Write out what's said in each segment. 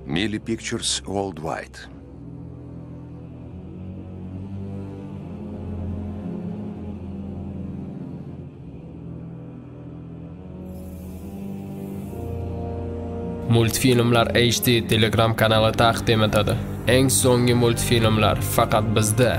Mili Pictures Worldwide. Multfilmlar HD Telegram kanali taqdim etadi. Eng so'nggi multfilmlar faqat bizda.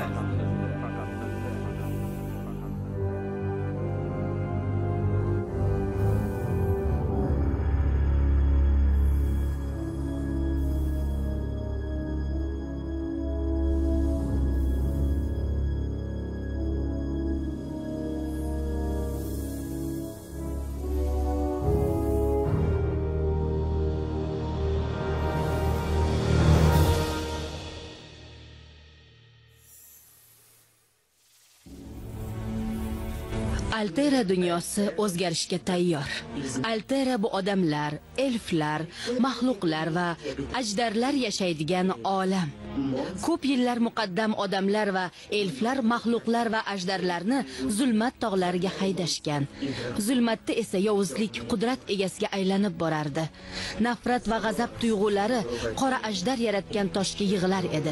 Altera dunyosi o'zgarishga tayyor. Altera bu odamlar, elflar, mahluqlar va ajdarlar yashaydigan olam. Ko'p yillar muqaddam odamlar va elflar mahluqlar va ajdarlarni zulmat tog'lariga haydashgan. Zulmatda esa yovuzlik qudrat egasiga aylanib borardi. Nafrat va g'azab tuyg'ulari qora ajdar yaratgan toshga yig'lar edi.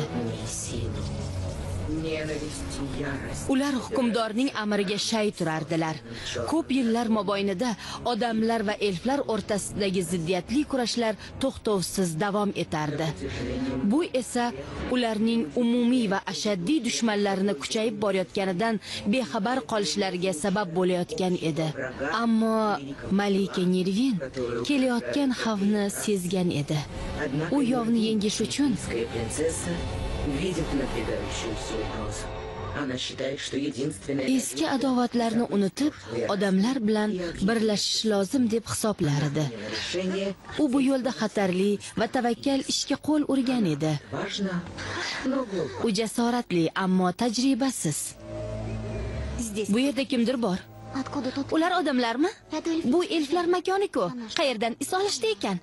Ular hukmdorning amriga shay turardilar. Ko'p yillar mobaynida odamlar va elflar o'rtasidagi ziddiyatli kurashlar to'xtovsiz davom etardi. Bu esa ularning umumiy va ashaddiy dushmanlarini kuchayib borayotganidan bexabar qolishlariga sabab bo'layotgan edi. Ammo Malika Nirvin kelayotgan xavfni sezgan edi. U yovni yengish uchun видит надвигающуюся угрозу. Она считает, что единственное... Eski adovatlarni unutib, odamlar bilan birlashish lozim deb hisoblar edi. U bu yo'lda xatarli va tavakkal ishga qo'l urgan edi. U jasoratli, ammo tajribasiz. Bu yerda kimdir bor? Ular odamlarmi? Bu elflar makoni-ku. Qayerdan is olishdi ekan?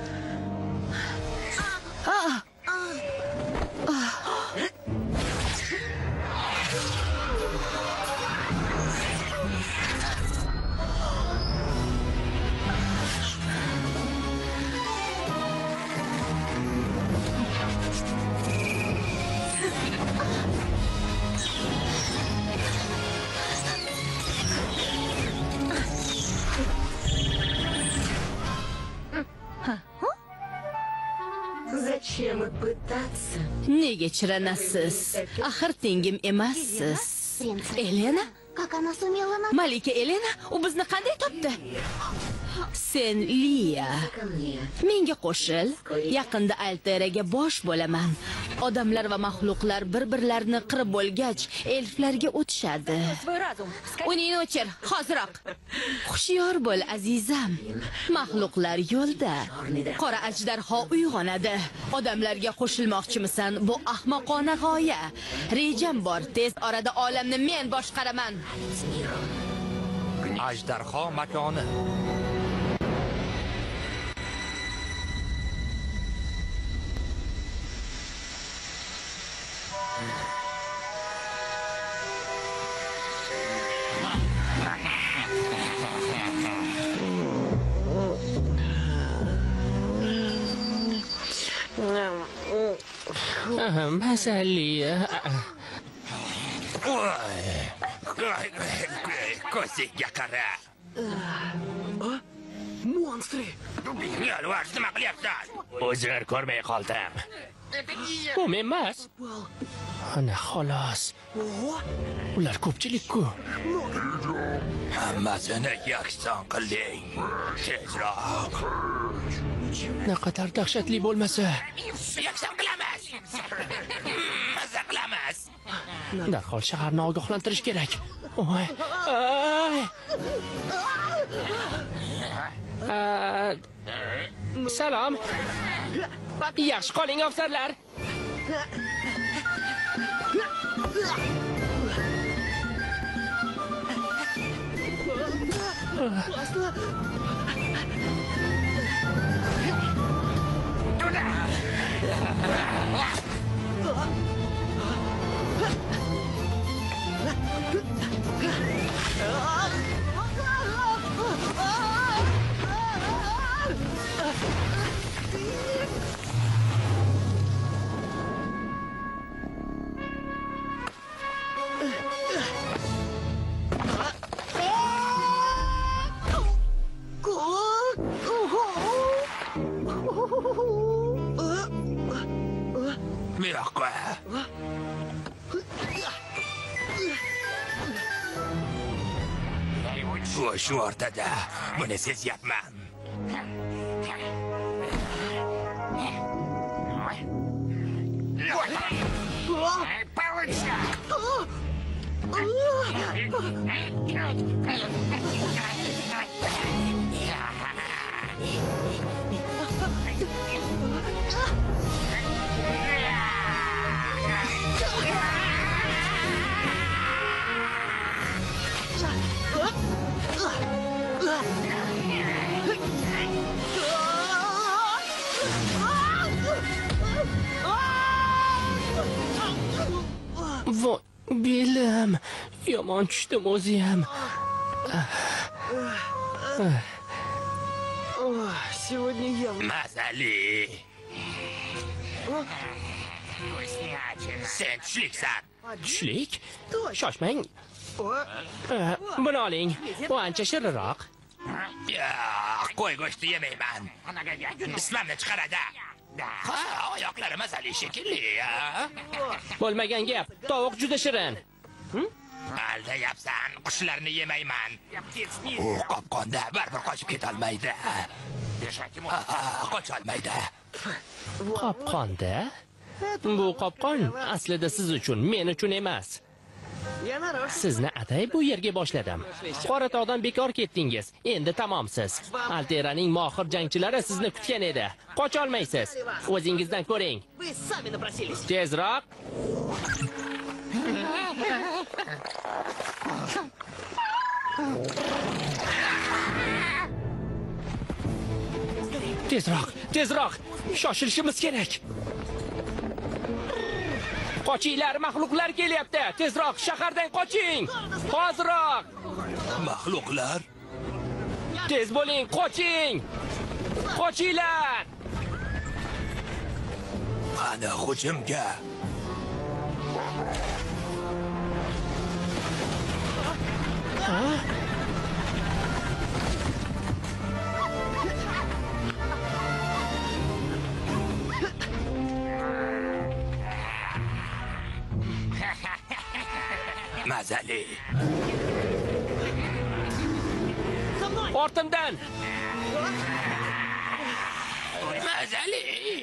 Зачем и пытаться? Nega chiranasiz? Axir tengim emassiz. Elena? Malika Elena, u bizni qanday topdi? Sen Liya. Menga qo'shil. Yaqinda Alteraga bosh bo'laman. Odamlar va mahluqlar bir-birlarini qirib bo'lgach, elflarga o'tishadi. Uning o'chir, hoziroq. Xushyor bo'l, azizam. Mahluqlar yo'lda. Qora ajdarho uyg'onadi. Odamlarga qo'shilmoqchimisan? Bu ahmoqona g'oya. Rejam bor, tez orada olamni men boshqaraman. Ajdarho makoni. Masali. Ko'zingga qara. Monstri. Yolg'iz nima qilyapsan? O'zini ko'rmay qoldim. Bu men emas. Ana xolos. Ular ko'pchilik-ku. Hammasini yakson qiling. Tezroq. Naqadar dahshatli bo'lmasa. Yakson qilamiz. Maza qilamiz. Darhol shaharni ogohlantirish kerak. Oy. Salom. Yaxshi qoling, ofisarlar. bu yoqqa. Shu o'rtada. Buni sezyapman. Voy, belim. Yomon tushdim o'zi ham. Mazali. Sen tushliksan. Tushlik? Shoshmang. Buni oling. Bu ancha shirinroq. Qo'y go'shti yemayman. Islamni chiqaradi. Ha, oyoqlari mazali shekilli. Bo'lmagan gap. Tovuq juda shirin. Aldayapsan, qushlarni yemayman. U qopqonda baribir qochib ketolmaydi. Qocholmaydi. Qopqonda? Bu qopqon aslida siz uchun, men uchun emas. Sizni atay bu yerga boshladim. Qoratog'dan bekor ketdingiz. Endi tamomsiz. Alteraning mohir jangchilari sizni kutgan edi. Qocholmaysiz. O'zingizdan ko'ring. Tezroq. Tezroq. Shoshilishimiz kerak. Qochinglar, maxluqlar kelyapti. Tezroq shahardan qoching. Hozirroq. Maxluqlar? Tez bo'ling, qoching. Qochinglar. Qani hujumga. Mazali. Ortimdan. Mazali.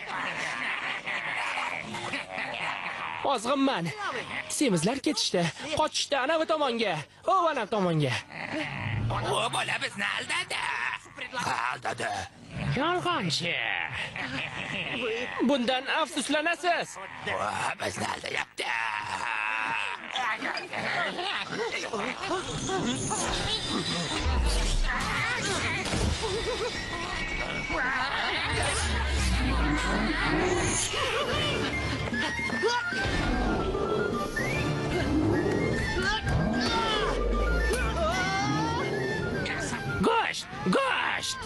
Ozg'inman. Semizlar ketishdi. Qochishdi ana bu tomonga. Ana tomonga. O bola bizni aldadi. Yolg'onchi. Bundan afsuslanasiz. Bizni aldayapti. Go'sht.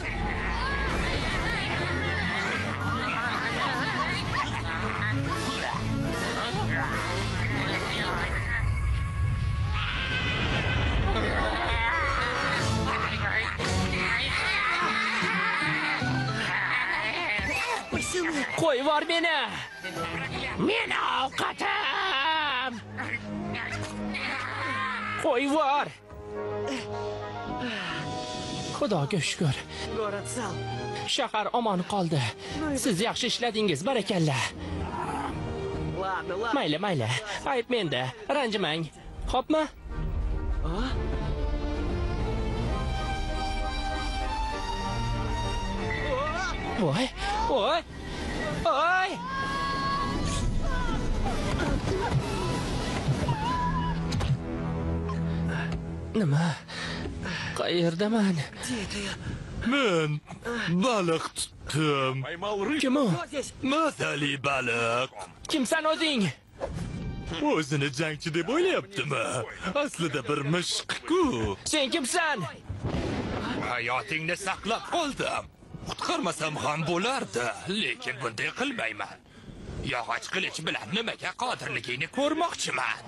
Qo'yib yubor meni. Meni ovqatim. Qo'yib yubor. Xudoga shukr. Shahar omon qoldi. Siz yaxshi ishladingiz, barakalla. Mayli. Ayb menda. Ranjimang. Xo'pmi? Voy. Nima? Qayerdaman? Men baliq tutdim. Kim u? Mazali baliq. Kimsan o'zing? O'zini jangchi deb o'ylayaptimi? Aslida bir mishq-ku. Sen kimsan? Hayotingni saqlab qoldim. Qutqarmasam ham bo'lardi, lekin bunday qilmayman. Yog'och qilich bilan nimaga qodirligingni ko'rmoqchiman.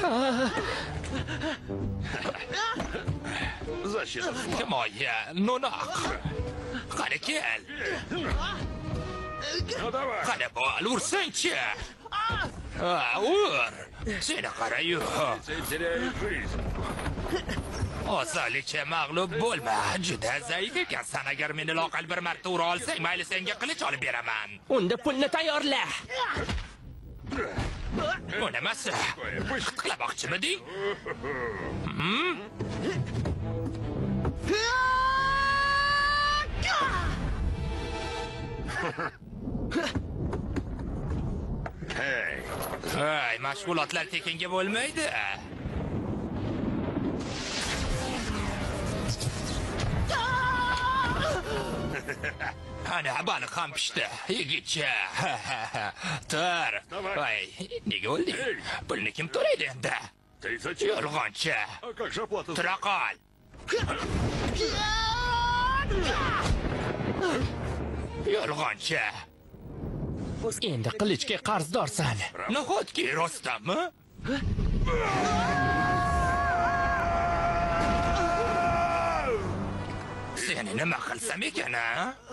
Himoya, no'noq. Qani kel. Qani bo'l, ursangchi. Ur! Seni qara-yu. Osonlikcha mag'lub bo'lma. Juda zaif ekansan. Agar meni loqal bir marta ura olsang, mayli senga qilich olib beraman. Unda pulni tayyorla. Bu nimasi? Qitqlamoqchimiding? Hey, mashg'ulotlar tekinga bo'lmaydi. Ana baliq ham pishdi. Yigitcha. Tur. Voy, nega o'lding? Pulni kim to'laydi endi? Yolg'onchi. Tura qol. Yolg'onchi. Endi qilichga qarzdorsan. Nahotki rostdanmi? Seni nima qilsam ekan, ha?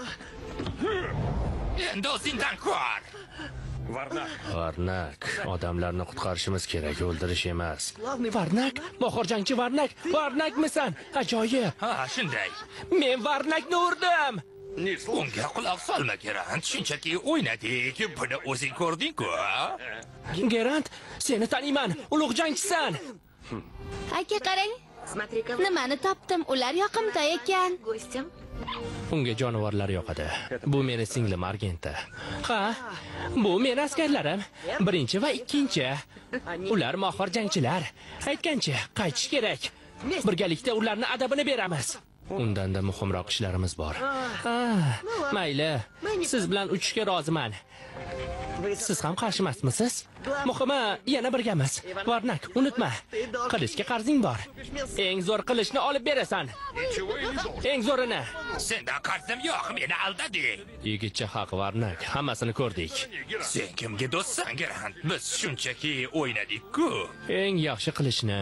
Endi o'zingdan ko'r. Varnak, odamlarni qutqarishimiz kerak, o'ldirish emas. Varnak, mohir jangchi Varnak, Varnakmisan? Ajoyib. Ha, shunday. Men Varnakni urdim. Unga quloq solma, Gerant. Shunchaki o'ynadik. Buni o'zing ko'rding-ku. Gerant, seni taniyman. Ulug' jangchisan. Aka qarang. Nimani topdim? Ular yoqimtoy ekan. Unga jonivorlar yoqadi. Bu meni singlim Argenta. Ha, bu meni askarlarim. Birinchi va ikkinchi. Ular mohir jangchilar. Aytgancha, qaytish kerak. Birgalikda ularni adabini beramiz. Undanda muhimroq ishlarimiz bor. Mayli. Siz bilan uchishga roziman. Siz ham qarshimasmisiz? Muhimi, yana birgamiz. Varnak, unutma. Qilichga qarzing bor. Eng zo'r qilichni olib berasan. Eng zo'rini. Sendan qarzim yo'q, meni aldading. Yigitcha haq, Varnak. Hammasini ko'rdik. Sen kimga do'stsan, Gerant? Biz shunchaki o'ynadik-ku. Eng yaxshi qilichni.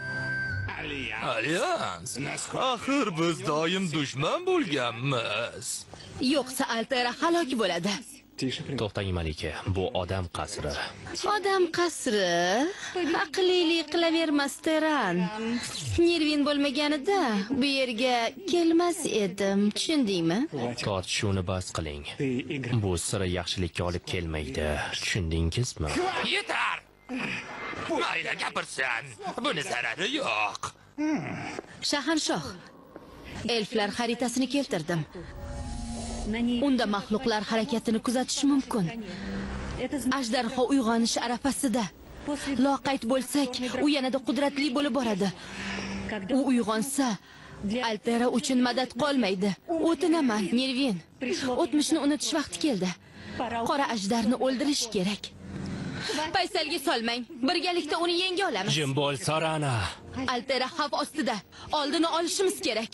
Alyans. Axir biz doim dushman bo'lganmiz. Yo'qsa Altera halok bo'ladi. To'xtang, malika. Bu odam qasri. Odam qasri aqllilik qilavermas Teran. Nirvin bo'lmaganida bu yerga kelmas edim, tushundingmi? Tortishuvni bas qiling. Bu sira yaxshilikka olib kelmaydi. Tushundingizmi? Yetar. Mayli gapirsan. Buni zarari yo'q. Shahanshoh. Elflar xaritasini keltirdim. Unda mahluqlar harakatini kuzatish mumkin. Ajdarho uyg'onish arafasida. Loqayd bo'lsak, u yanada qudratli bo'lib boradi. U uyg'onsa, Altera uchun madad qolmaydi. O'tinaman, Nirvin. O'tmishni unutish vaqti keldi. Qora ajdarni o'ldirish kerak. Paysalga solmang. Birgalikda uni yenga olamiz. Jim bo'l, Sorana. Altera xavf ostida. Oldini olishimiz kerak.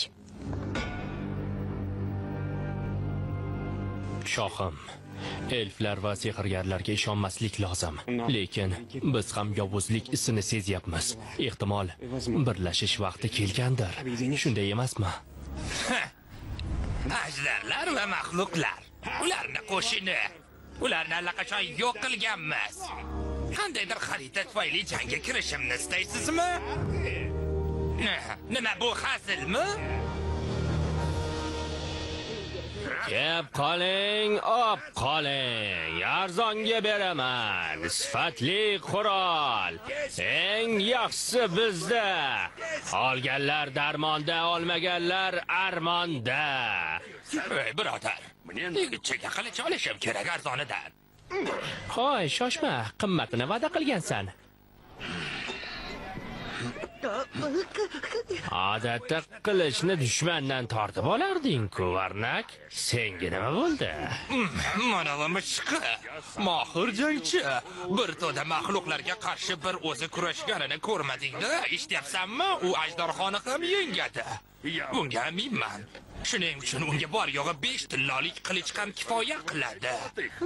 Shohim, elflar va sehrgarlarga ishonmaslik lozim. Lekin biz ham yovuzlik isini sezyapmiz. Ehtimol birlashish vaqti kelgandir. Shunday emasmi? Ajdarlar va maxluqlar. Ularni qo'shini. Ularni allaqachon yo'q qilganmiz. Qandaydir xarita tufayli jangga kirishimni istaysizmi? Nima bu hazilmi? Kep qoling, op qoling. Arzonga beraman. Sifatli qurol. Eng yaxshisi bizda. Olganlar darmonda, olmaganlar armonda. Ey birodar, yigitchaga qilich olishim kerak arzonidan. Hoy, shoshma, qimmatini va'da qilgansan. Odatda qilichni dushmandan tortib olarding-ku, Varnak. Senga nima bo'ldi? Mana bu mishqi. Mohir jangchi. Bir to'da maxluqlarga qarshi bir o'zi kurashganini ko'rmading-da? Eshityapsanmi? U ajdarxoni ham yengadi. Bunga aminman. Shuning uchun unga bor yo'g'i 5 tillolik qilich ham kifoya qiladi.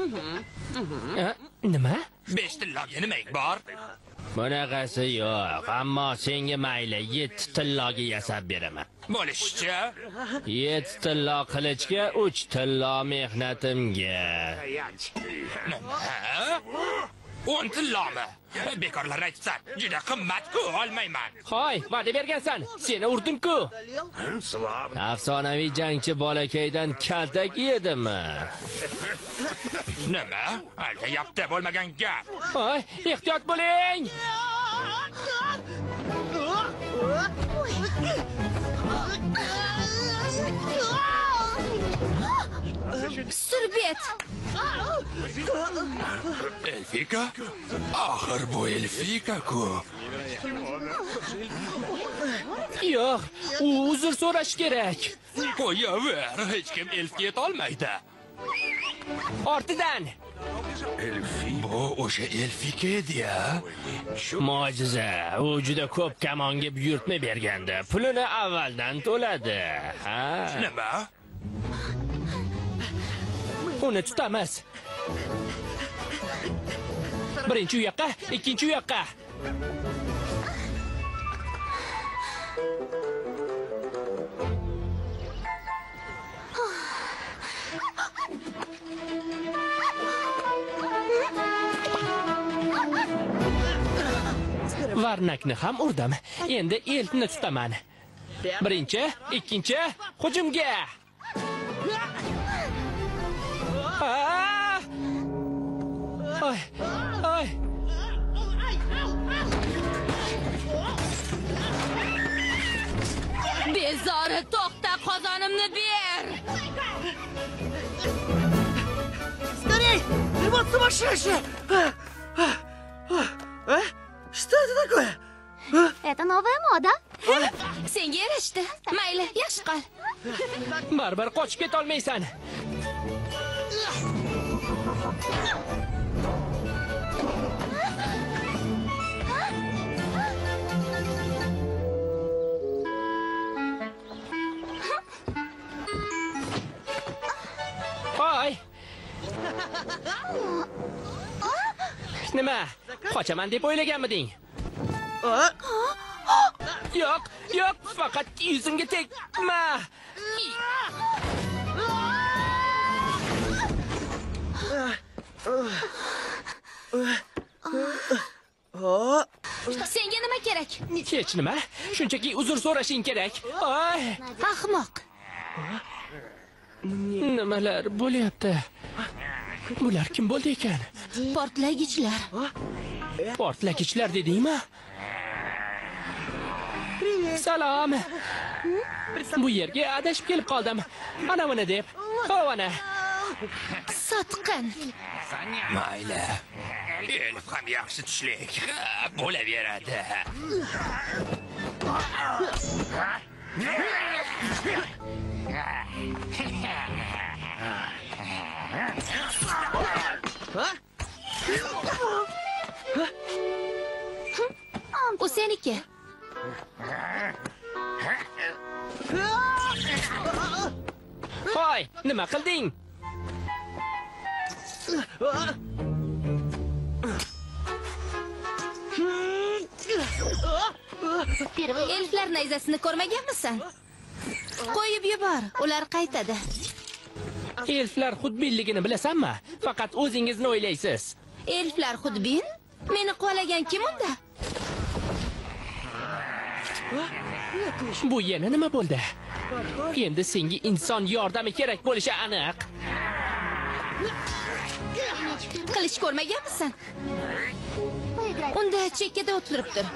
Nima? 5 tilloga nima bor? Bunaqasi yo'q, ammo senga mayli 7 tilloga yasab beraman. Bo'lishicha 7 tillo qilichga 3 tillo mehnatimga. nima? 10 tillomi? Bekorlar aytsan, juda qimmat-ku, olmayman. Hoy, va'da bergansan. Seni urdim-ku. Afsonaviy jangchi bolakaydan kaltak yedimi? Nima? Aldayapti, bo'lmagan gap. Hoy, ehtiyot bo'ling. Surbet. Elfika? Axir bu Elfika-ku. Yo'q, u uzr so'rash kerak. Qo'yaver, hech kim elfga yeta olmaydi. Ortidan. Bu o'sha Elfika edi-ya. Mo'jiza, u juda ko'p kamonga buyurtma bergandi. Pulini avvaldan to'ladi. Ha? Nima? Uni tutamiz. Birinchi u yoqqa, ikkinchi u yoqqa. Varnakni ham urdim. Endi elfni tutaman. Birinchi, ikkinchi, hujumga. Oy, oy. Bezori, to'xta, qozonimni ber. Скорей! Вот сумасшедший! Что это такое? Это новая мода. Senga yarashdi. Mayli, yaxshi qol. Baribir qochib keta olmaysan. Hoy. Nima? Qochaman deb o'ylaganmiding? Yo'q, yo'q, faqat yuzimga tegma. Senga nima kerak? Hech nima. Shunchaki uzr so'rashing kerak. Oy! Ahmoq. Nimalar bo'lyapti? Bular kim bo'ldi ekan? Portlagichlar. Portlagichlar dedingmi? Salom. Bu yerga adashib kelib qoldim. Ana buni deb. Ana. Sotqin. Mayli. Elf ham yaxshi tushlik. Bo'laveradi. U seniki. Hoy, nima qilding? Elflar nayzasini ko'rmaganmisan? Qo'yib yubor, ular qaytadi. Elflar xudbinligini bilasanmi? Faqat o'zingizni o'ylaysiz. Elflar xudbin? Meni quvalagan kim unda? Bu yana nima bo'ldi? Endi senga inson yordami kerak bo'lishi aniq. Qilich ko'rmaganmisan? Unda chekkada o'tirib tur.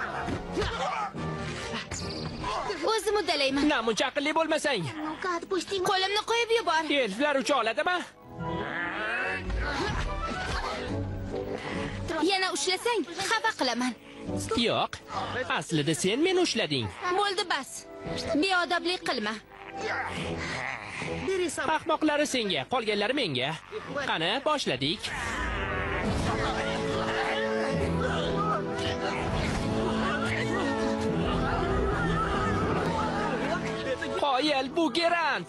O'zim uddalayman. Namuncha aqlli bo'lmasang. Ну-ка, отпусти меня. Qo'limni qo'yib yubor. Elflar ucha oladimi? Yana ushlasang, xafa qilaman. Yo'q. Aslida sen meni ushlading. Bo'ldi bas. Beodoblik qilma. Ahmoqlari senga, qolganlari menga. Qani, boshladik. Qoyil, bu Gerant.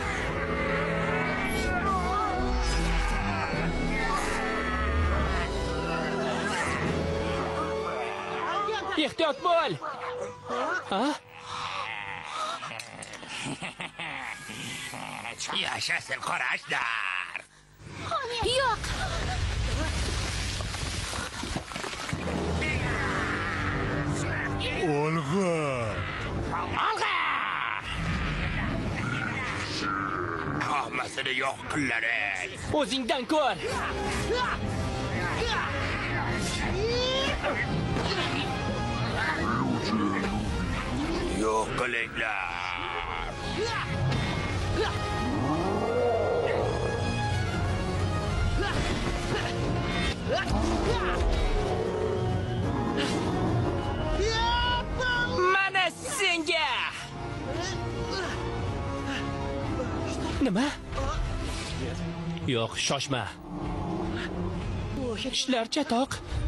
Ehtiyot bo'l. Ha? Yashasın Qorajdar. Yo'q. Olg'a! Hammasini yo'q qilaring. O'zingdan ko'r. Yo'q qilinglar. Mana senga. Nima? Yo'q, shoshma. Ishlar chatoq.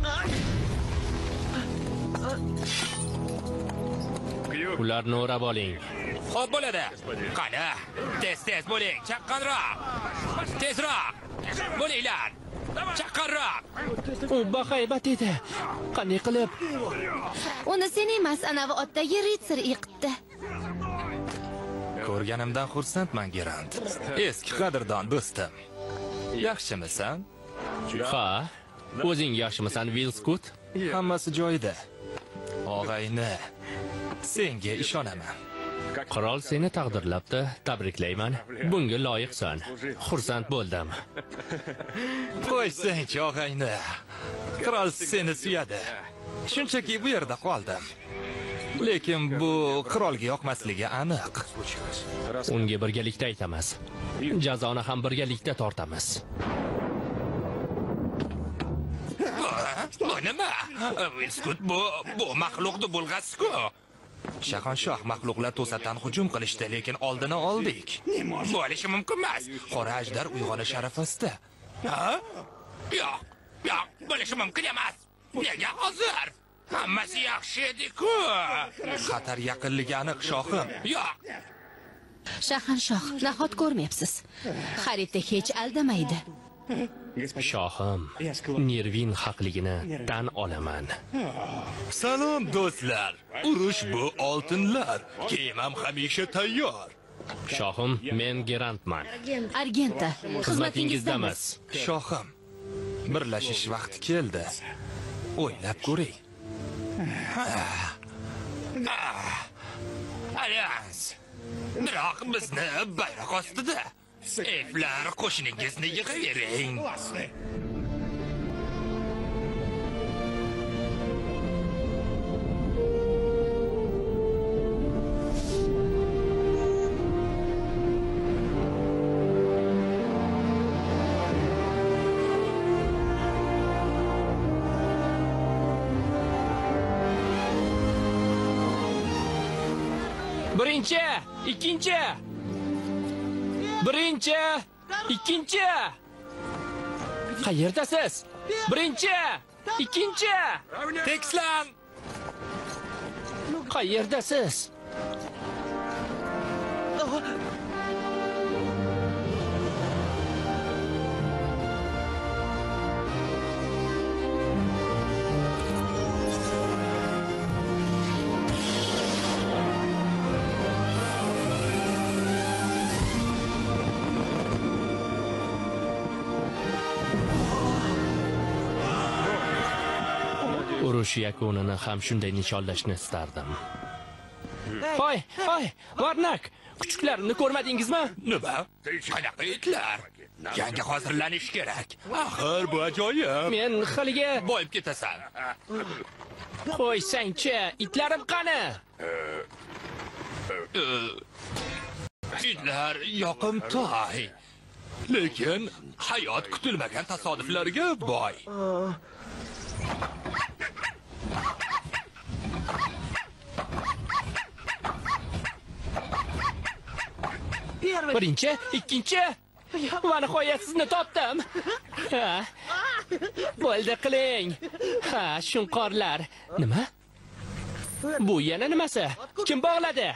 Ularni o'rab oling. Xo'p bo'ladi. Qani, tez bo'ling, chaqqanroq. Tezroq. Bo'linglar. Chaqqanroq. U bahaybat edi. Qanday qilib? Uni sen emas, anavi otdagi ritsar yiqitdi. Ko'rganimdan xursandman, Gerant. Eski qadrdon do'stim. Yaxshimisan? Ha, o'zing yaxshimisan, Vilskut? Hammasi joyida. Og'ayni, senga ishonaman. Qirol seni taqdirlabdi. Tabriklayman. Bunga loyiqsan. Xursand bo'ldim. Qo'ysang-chi, og'ayni. Qirol seni suyadi. Shunchaki bu yerda qoldim. Lekin bu qirolga yoqmasligi aniq. Unga birgalikda aytamiz. Jazoni ham birgalikda tortamiz. Bu nima? Vilskut bu maxluqni bulg'asi-ku. Shahonshoh maxluqlar to'satdan hujum qilishdi, lekin oldini oldik. Bo'lishi mumkin emas. Qora ajdar uyg'onish arafasida. Ha? Yo'q, bo'lishi mumkin emas. Nega hozir? Hammasi yaxshi edi-ku. Xatar yaqinligi aniq, shohim. Yo'q. Shahanshoh, nahot ko'rmayapsiz? Xarita hech aldamaydi. Shohim, Nirvin haqligini tan olaman. Salom do'stlar. Urush bu oltinlar. Kemam hamisha tayyor. Shohim, men Gerantman. Argenta, xizmatingizdamiz. Shohim, birlashish vaqti keldi. O'ylab ko'ring. Alyans. Biroq bizni bayroq ostida. Elflar qo'shiningizni yig'avering. Birinchi, ikkinchi. Birinchi, ikkinchi. Qayerdasiz? Birinchi, ikkinchi. Tekislan. Qayerdasiz? Urush yakunini ham shunday nishonlashni istardim. Hoy, Varnak, kuchuklarimni ko'rmadingizmi? Nima? Qanaqa itlar? Yangi hozirlanish kerak. Axir bu ajoyib. Men haliga boyib ketasan. Qo'ysang-chi, itlarim qani? Itlar yoqimtoy. Lekin hayot kutilmagan tasodiflarga boy. Birinchi, ikkinchi. Va nihoyat sizni topdim. Ha. Bo'ldi qiling. Ha, shunqorlar. Nima? Bu yana nimasi? Kim bog'ladi?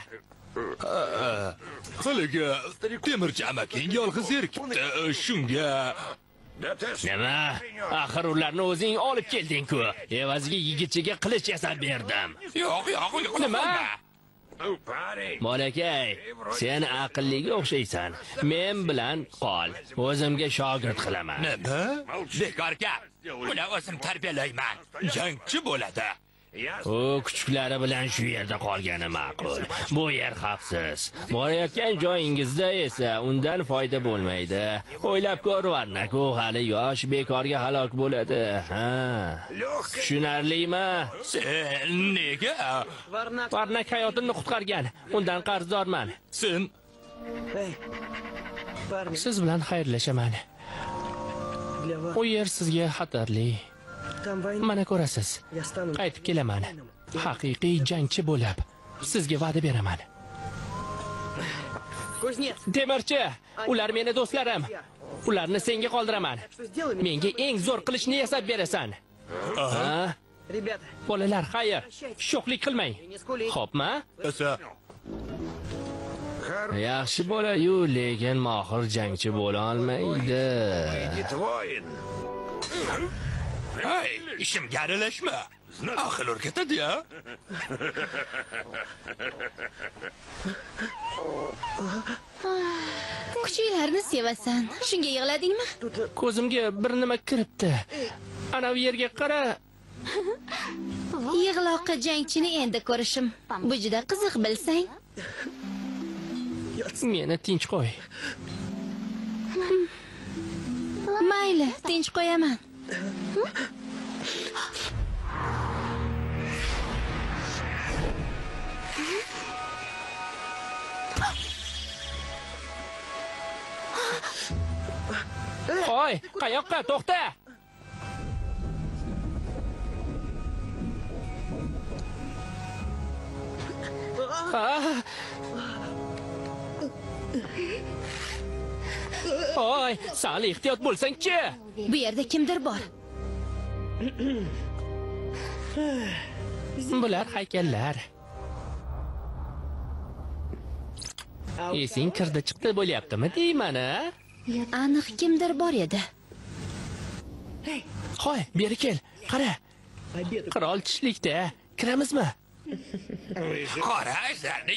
Haligi temirchi amaking yolg'iz erkibdi. Shunga Nima? Axir ularni o'zing olib kelding-ku. Evaziga yigitchaga qilich yasab berdim. Yo'q, nima? Bolakay, sen aqlliga o'xshaysan. Men bilan qol. O'zimga shogird qilaman. Nima? Bekor gap. Uni o'zim tarbiyalayman. Jangchi bo'ladi. U kuchuklari bilan shu yerda qolgani ma'qul. Bu yer xavfsiz. Borayotgan joyingizda esa undan foyda bo'lmaydi. O'ylab ko'r, Varnak, u hali yosh, bekorga halok bo'ladi. Ha. Tushunarlimi? Sen nega? Varnak hayotini qutqargan. Undan qarzdorman. Sen Siz bilan xayrlashaman. U yer sizga xatarli. Mana ko'rasiz. Qaytib kelaman. Haqiqiy jangchi bo'lib, sizga va'da beraman. Temirchi, ular meni do'stlarim. Ularni senga qoldiraman. Menga eng zo'r qilichni yasab berasan. Ha? Bolalar, xayr. Sho'xlik qilmang. Xo'pmi? Yaxshi bola-yu, lekin mohir jangchi bo'la olmaydi. Hey, ishimga aralashma. Aql o'rgatadi-ya. Kuchuklarni sevasan. Shunga yig'ladingmi? Ko'zimga bir nima kiribdi. Ana bu yerga qara. Yig'loqi jangchini endi ko'rishim. Bu juda qiziq bilsang. Meni tinch qo'y. Mayli, tinch qo'yaman. Qo'y, qayoqqa? To'xta. Oy, sal ehtiyot bo'lsang-chi. Bu yerda kimdir bor. Bular haykallar. Esing kirdi chiqdi bo'lyaptimi deyman-a? Aniq kimdir bor edi. Qo'y, beri kel. Qara. Qirol tishlikda. Kiramizmi? Qora ajdarni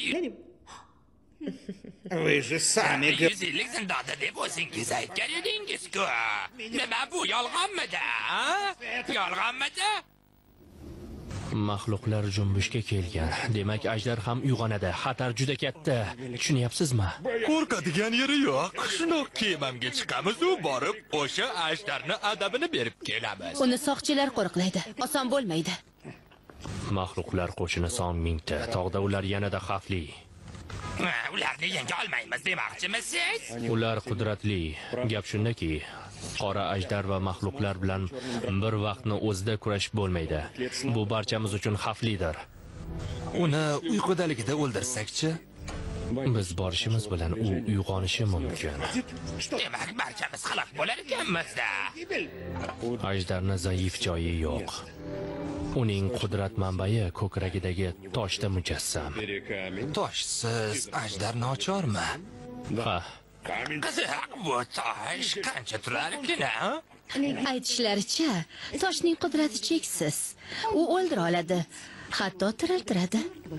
Вы же сами 150 zindonda deb o'zingiz aytgan edingiz-ku. Nima bu, yolg'onmidi? Yolg'onmidi? Mahluqlar junbushga kelgan. Demak, ajdar ham uyg'onadi. Xatar juda katta. Tushunyapsizmi? Qo'rqadigan yeri yo'q. Shuni kemamga chiqamiz u borib, o'sha ajdarni adabini berib kelamiz. Uni soqchilar qo'riqlaydi. Oson bo'lmaydi. Mahluqlar qo'shini son mingta. Tog'da ular yanada xavfli. Ularni yenga olmaymiz demoqchimisiz? Ular qudratli. Gap shundaki, qora ajdar va mahluqlar bilan bir vaqtni o'zida kurashib bo'lmaydi. Bu barchamiz uchun xavflidir. Uni uyqudaligida o'ldirsak-chi? Biz borishimiz bilan u uyg'onishi mumkin. Demak, barchamiz halok bo'lar ekanmiz-da. Ajdarning zaif joyi yo'q. Uning qudrat manbai ko'kragidagi toshda mujassam. Toshsiz ajdar nochormi? Ha. Qiziq, bu tosh qancha turarkan-a? Aytishlaricha, toshning qudrati cheksiz. U o'ldira oladi, hatto tiriltiradi.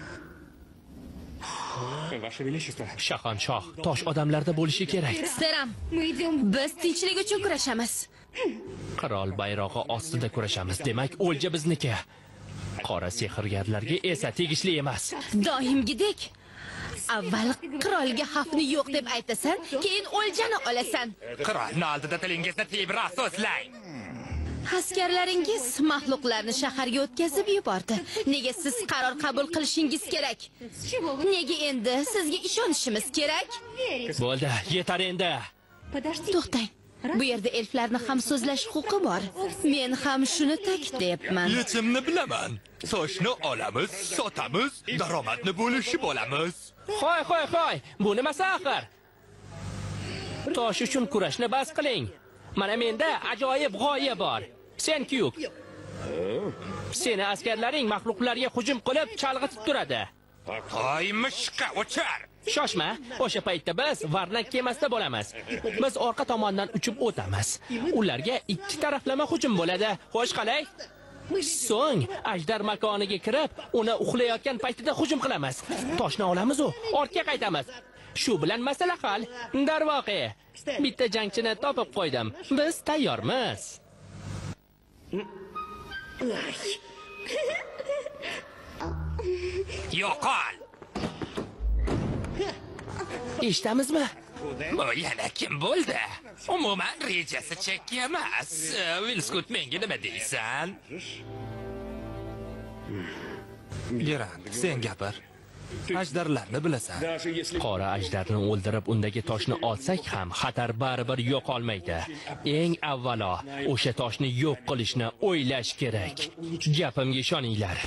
Shahanshoh, tosh odamlarda bo'lishi kerak. Seram, biz tinchlik uchun kurashamiz. Qirol bayrog'i ostida kurashamiz. Demak, o'lja bizniki. Qora sehrgarlarga esa tegishli emas. Doimgidek. Avval qirolga xavfni yo'q deb aytasan, keyin o'ljani olasan. Qirolning oldida tilingizni tebroq so'zlang. Askarlaringiz mahluqlarni shaharga o'tkazib yubordi. Nega siz qaror qabul qilishingiz kerak? Nega endi sizga ishonishimiz kerak? Bo'ldi, yetar endi. To'xtang. Bu yerda elflarni ham so'zlash huquqi bor. Men ham shuni ta'kidlayapman. Yechimni bilaman. Toshni olamiz, sotamiz, daromadni bo'lishib olamiz. Qo'y. Bu nimasi axir? Tosh uchun kurashni bas qiling. Mana menda ajoyib g'oya bor. Sen kuyuk. Seni askarlaring mahluqlarga hujum qilib chalg'itib turadi. Toy mushqa o'char. Shoshma, o'sha paytda biz Varnak kemasida bo'lamiz. Biz orqa tomondan uchib o'tamiz. Ularga ikki taraflama hujum bo'ladi. Xo'sh qalay? So'ng ajdar makoniga kirib, uni uxlayotgan paytida hujum qilamiz. Toshni olamiz u, ortga qaytamiz. Shu bilan masala hal. Darvoqe, bitta jangchini topib qo'ydim. Biz tayyormiz. Yo'qol. Eshitdingizmi? Bu yana kim bo'ldi? Umuman rejasi chekki emas. Vilskut menga nima deysan? Gerant, sen gapir. Ajdarlarni bilasan. Qora ajdarni o'ldirib undagi toshni olsak ham xatar baribir yo'qolmaydi. Eng avvalo o'sha toshni yo'q qilishni o'ylash kerak. Gapimga ishoninglar.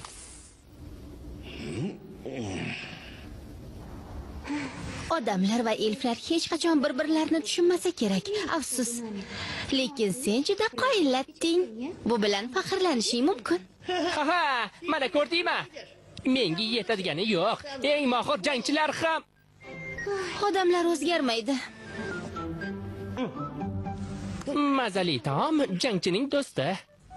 Odamlar va elflar hech qachon bir-birlarini tushunmasa kerak. Afsus. Lekin sen juda qoyillatding. Bu bilan faxrlanishing mumkin. Ha, mana ko'rdingmi? Menga yetadigani yo'q. Eng mohir jangchilar ham Odamlar o'zgarmaydi. mazali taom jangchining do'sti.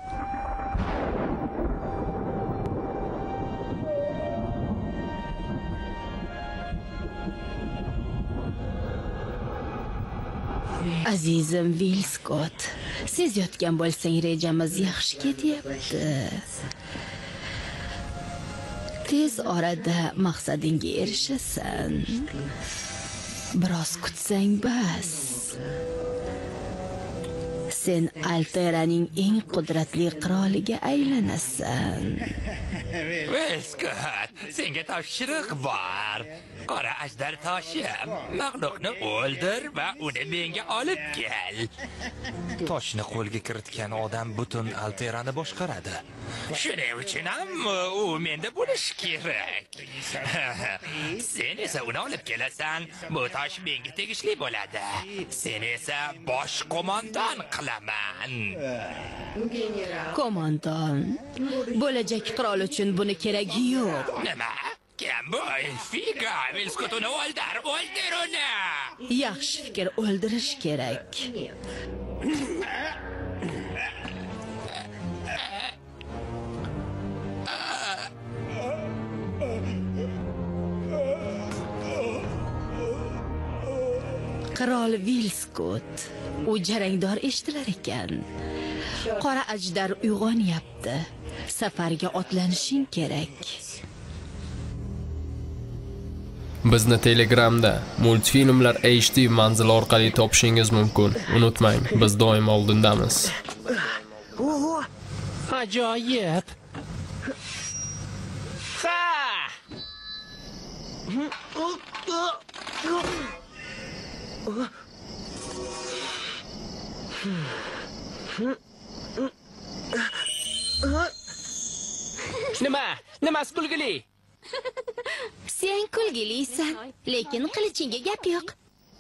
Azizim Vilskot, siz yotgan bo'lsang rejamiz yaxshi ketyapti. Tez orada maqsadingga erishasan. Biroz kutsang bas. Sen Alteraning eng qudratli qiroliga aylanasan. Vilskut, senga topshiriq bor. Qora ajdar toshi. Mag'luqni o'ldir va uni menga olib kel. Toshni qo'lga kiritgan odam butun Alterani boshqaradi. Shuning uchun ham u menda bo'lishi kerak. Sen esa uni olib kelasan. Bu tosh menga tegishli bo'ladi. Sen esa bosh qo'mondon qilaman. Qo'mondon, bo'lajak qirol uchun buni keragi yo'q. Nima? Kim bu? Figa, Vilskutuni o'ldir uni. Yaxshi fikr, o'ldirish kerak. Qirol Vilskut, u jarangdor eshitilar ekan. Qora ajdar uyg'onyapti. Safarga otlanishing kerak. Bizni Telegramda multfilmlar HD manzili orqali topishingiz mumkin. Unutmang, biz doim oldindamiz. Ajoyib. Ha! Nimasi kulgili? Sen kulgilisan, lekin qilichinga gap yo'q.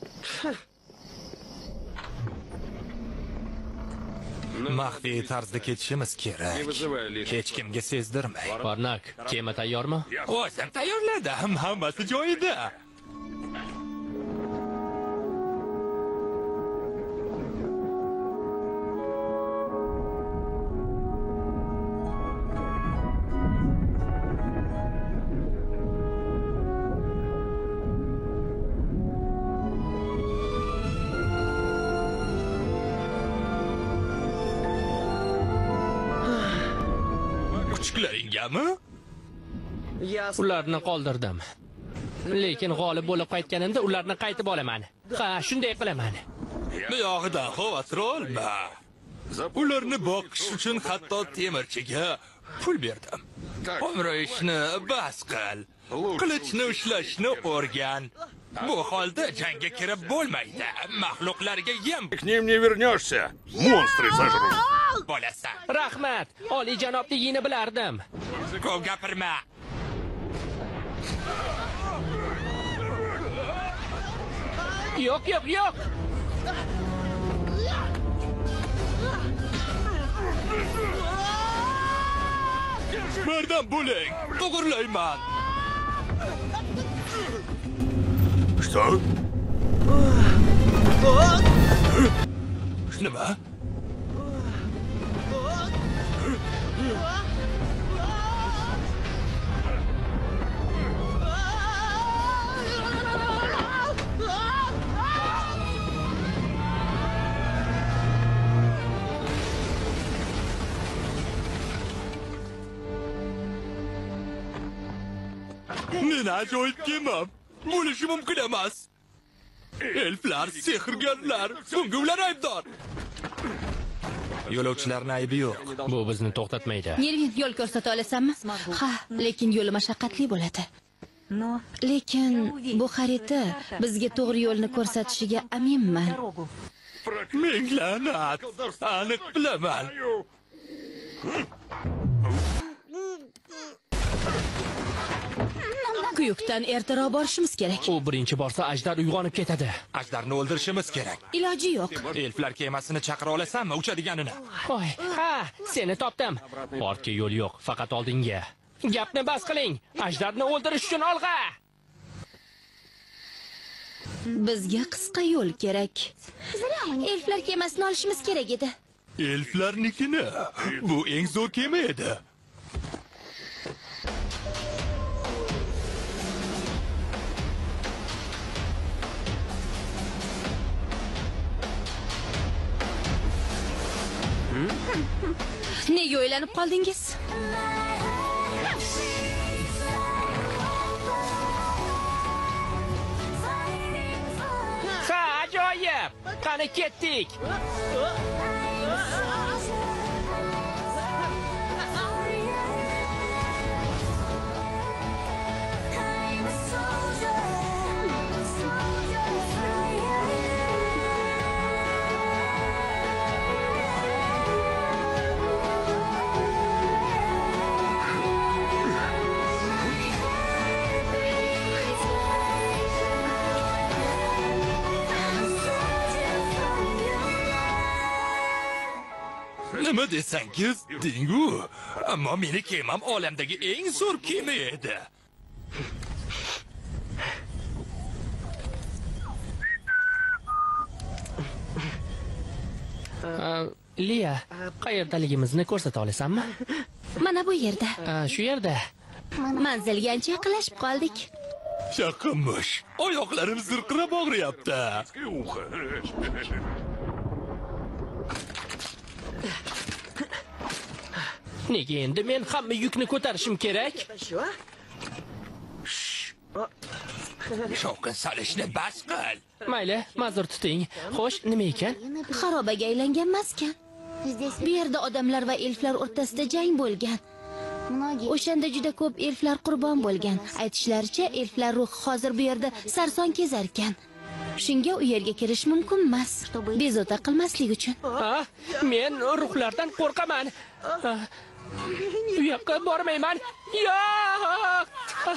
Maxfiy tarzda ketishimiz kerak. Hech kimga sezdirmay. Barnak, kema tayyormi? O'zim tayyorladim, hammasi joyida. Kuchlaringami? Ularni qoldirdim. Lekin g'olib bo'lib qaytganimda ularni qaytib olaman. Ha, shunday qilaman. Bu yog'idan xavotir olma. Ularni boqish uchun hatto temirchiga pul berdim. Umri ishni bas qil. Qilichni ushlashni o'rgan. Bu holda jangga kirib bo'lmaydi. Mahluqlarga yem. К ним не вернешься. Монстры сожрут. Bo'lasan. Rahmat, oliy janobligingni bilardim. Ko'p gapirma. Yo'q. Bardam bo'ling. To'g'rilayman. Что? Nima? Men ajoyib kemam. Bo'lishi mumkin emas. Elflar, sehrgarlar, bunga ular aybdor. Yo'lovchilarning aybi yo'q. Bu bizni to'xtatmaydi. Nervin, yo'l ko'rsata olasanmi? Ha, lekin yo'li mashaqqatli bo'ladi. Lekin bu xarita bizga to'g'ri yo'lni ko'rsatishiga aminman. Ming la'nat. Aniq bilaman. Kuyukdan ertaroq borishimiz kerak. U birinchi borsa ajdar uyg'onib ketadi. Ajdarni o'ldirishimiz kerak. Iloji yo'q. Elflar kemasini chaqira olasanmi, uchadiganini? Voy, ha, seni topdim. Ortga yo'l yo'q, faqat oldinga. Gapni bas qiling. Ajdarni o'ldirish uchun olg'a. Bizga qisqa yo'l kerak. Elflar kemasini olishimiz kerak edi. Elflarnikini. Bu eng zo'r kema edi. Nega o'ylanib qoldingiz? Ha, ajoyib. Qani ketdik. Nima desangiz, dingu. Ammo meni kemam olamdagi eng zo'r kema edi. Liya, qayerdaligimizni ko'rsata olasanmi? Mana bu yerda. Shu yerda. Manzilga ancha yaqinlashib qoldik. Chaqimish. Oyoqlarim zirqirab og'riyapti. Nega endi men hamma yukni ko'tarishim kerak? Shovqin solishni bas qil. Mayli, ma'zur tuting. Xo'sh, nima ekan? Xarobaga aylangan maskan. Bu yerda odamlar va elflar o'rtasida jang bo'lgan. O'shanda juda ko'p elflar qurbon bo'lgan. Aytishlaricha, elflar ruhi hozir bu yerda sarson kezar ekan. Shunga u yerga kirish mumkin emas. Bezovta qilmaslik uchun. Ha, men ruhlardan qo'rqaman. U yoqqa bormayman. Yo'q!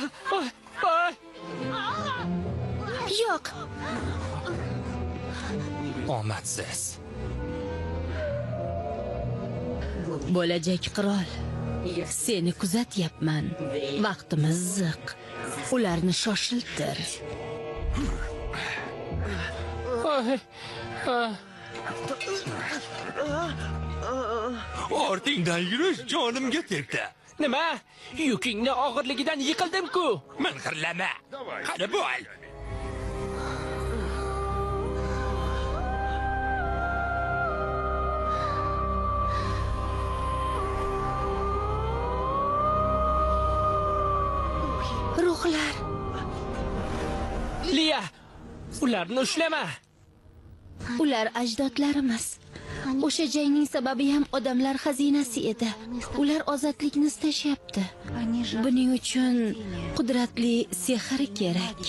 Yo'q. Omadsiz. Bo'lajak qirol. Seni kuzatyapman. Vaqtimiz ziq. Ularni shoshiltir. Ortingdan yurish jonimga tegdi. Nima? Yukingni og'irligidan yiqildim-ku. Ming'irlama. Qani bo'l. Ruhlar. Liya, ularni ushlama. Ular ajdodlarimiz. O'sha jangning sababi ham odamlar xazinasi edi. Ular ozodlikni istashyapti. Buning uchun qudratli sehr kerak.